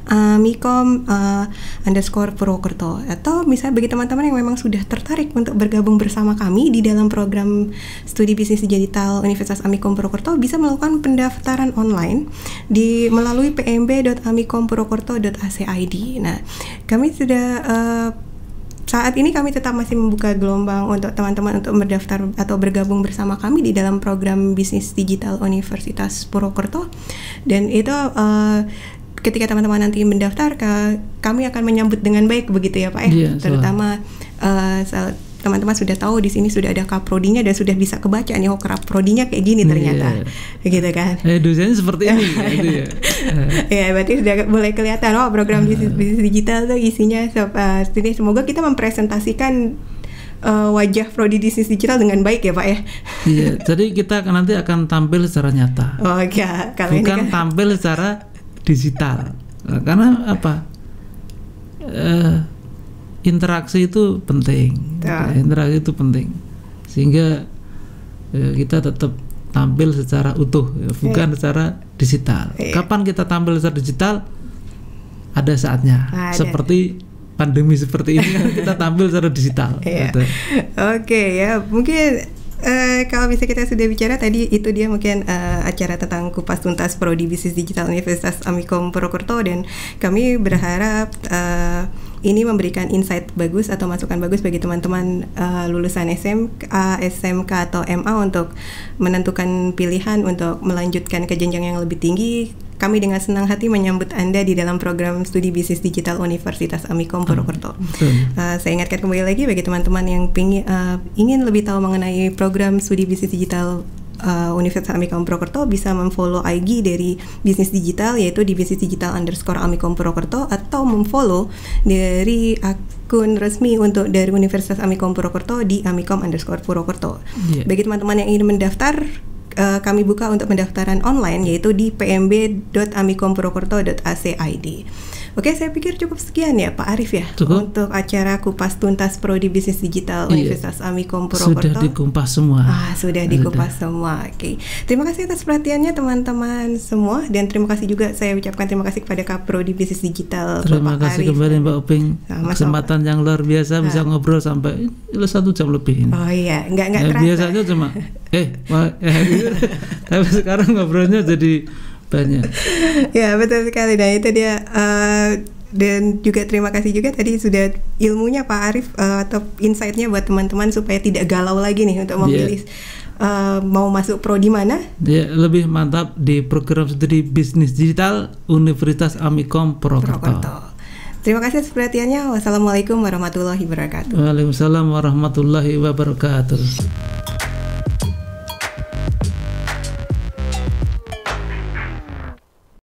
amikom uh, underscore Purwokerto. Atau misalnya bagi teman-teman yang memang sudah tertarik untuk bergabung bersama kami di dalam program studi bisnis digital Universitas Amikom Purwokerto, bisa melakukan pendaftaran online di melalui p m b dot amikom purwokerto dot a c i d. Nah, kami sudah uh, saat ini kami tetap masih membuka gelombang untuk teman-teman untuk mendaftar atau bergabung bersama kami di dalam program bisnis digital Universitas Purwokerto. Dan itu uh, ketika teman-teman nanti mendaftar, ke, kami akan menyambut dengan baik begitu ya Pak ya. Yeah, terutama uh, teman-teman sudah tahu di sini sudah ada kaprodinya dan sudah bisa kebaca nih, oh kaprodinya kayak gini ternyata, yeah. gitu kan? Eh, dosennya seperti ini, gitu ya. Ya, berarti sudah mulai kelihatan, oh program bisnis, bisnis digital tuh isinya uh, semoga kita mempresentasikan uh, wajah prodi bisnis digital dengan baik ya Pak ya. Iya, jadi kita nanti akan tampil secara nyata. Oh ya, kalau bukan ini kan tampil secara digital. Karena apa? Uh, interaksi itu penting. Ya. Interaksi itu penting. Sehingga ya, kita tetap tampil secara utuh, ya, bukan ya. secara digital. Ya. Kapan kita tampil secara digital? Ada saatnya. Ada. Seperti pandemi seperti ini kita tampil secara digital. Ya. Oke okay, ya, mungkin Uh, kalau bisa kita sudah bicara tadi, itu dia mungkin uh, acara tentang kupas tuntas Prodi Bisnis Digital Universitas Amikom Purwokerto, dan kami berharap uh, ini memberikan insight bagus atau masukan bagus bagi teman-teman uh, lulusan S M A, S M K atau M A untuk menentukan pilihan untuk melanjutkan ke jenjang yang lebih tinggi. Kami dengan senang hati menyambut Anda di dalam program studi bisnis digital Universitas Amikom Purwokerto. Uh, saya ingatkan kembali lagi bagi teman-teman yang pingin, uh, ingin lebih tahu mengenai program studi bisnis digital uh, Universitas Amikom Purwokerto, bisa memfollow I G dari bisnis digital, yaitu di bisnis digital underscore Amikom Purwokerto, atau memfollow dari akun resmi untuk dari Universitas Amikom Purwokerto di amikom underscore Purwokerto. Yeah. Bagi teman-teman yang ingin mendaftar, Uh, kami buka untuk pendaftaran online, yaitu di p m b dot amikom purwokerto dot a c i d. Oke, saya pikir cukup sekian ya Pak Arif ya, cukup. Untuk acara kupas tuntas Prodi Bisnis Digital iya. Universitas Amikom Purwokerto. Sudah dikumpas semua. Ah, sudah dikupas sudah. semua. Oke. Terima kasih atas perhatiannya teman-teman semua, dan terima kasih juga saya ucapkan terima kasih kepada Kak Prodi Bisnis Digital. Terima Bapak kasih Arif. kembali Mbak Oping. Nah, kesempatan yang luar biasa, nah. bisa ngobrol sampai satu jam lebih ini. Oh iya, nggak nggak ya, terasa. Biasanya cuma eh, ma- eh gitu. Tapi sekarang ngobrolnya jadi banyak. Ya betul sekali. Nah itu dia, uh, dan juga terima kasih juga tadi sudah ilmunya Pak Arif, uh, atau insight-nya buat teman-teman supaya tidak galau lagi nih untuk memilih yeah. uh, mau masuk prodi mana. Ya, lebih mantap di program studi bisnis digital Universitas Amikom Purwokerto. Terima kasih atas perhatiannya. Wassalamualaikum warahmatullahi wabarakatuh. Waalaikumsalam warahmatullahi wabarakatuh.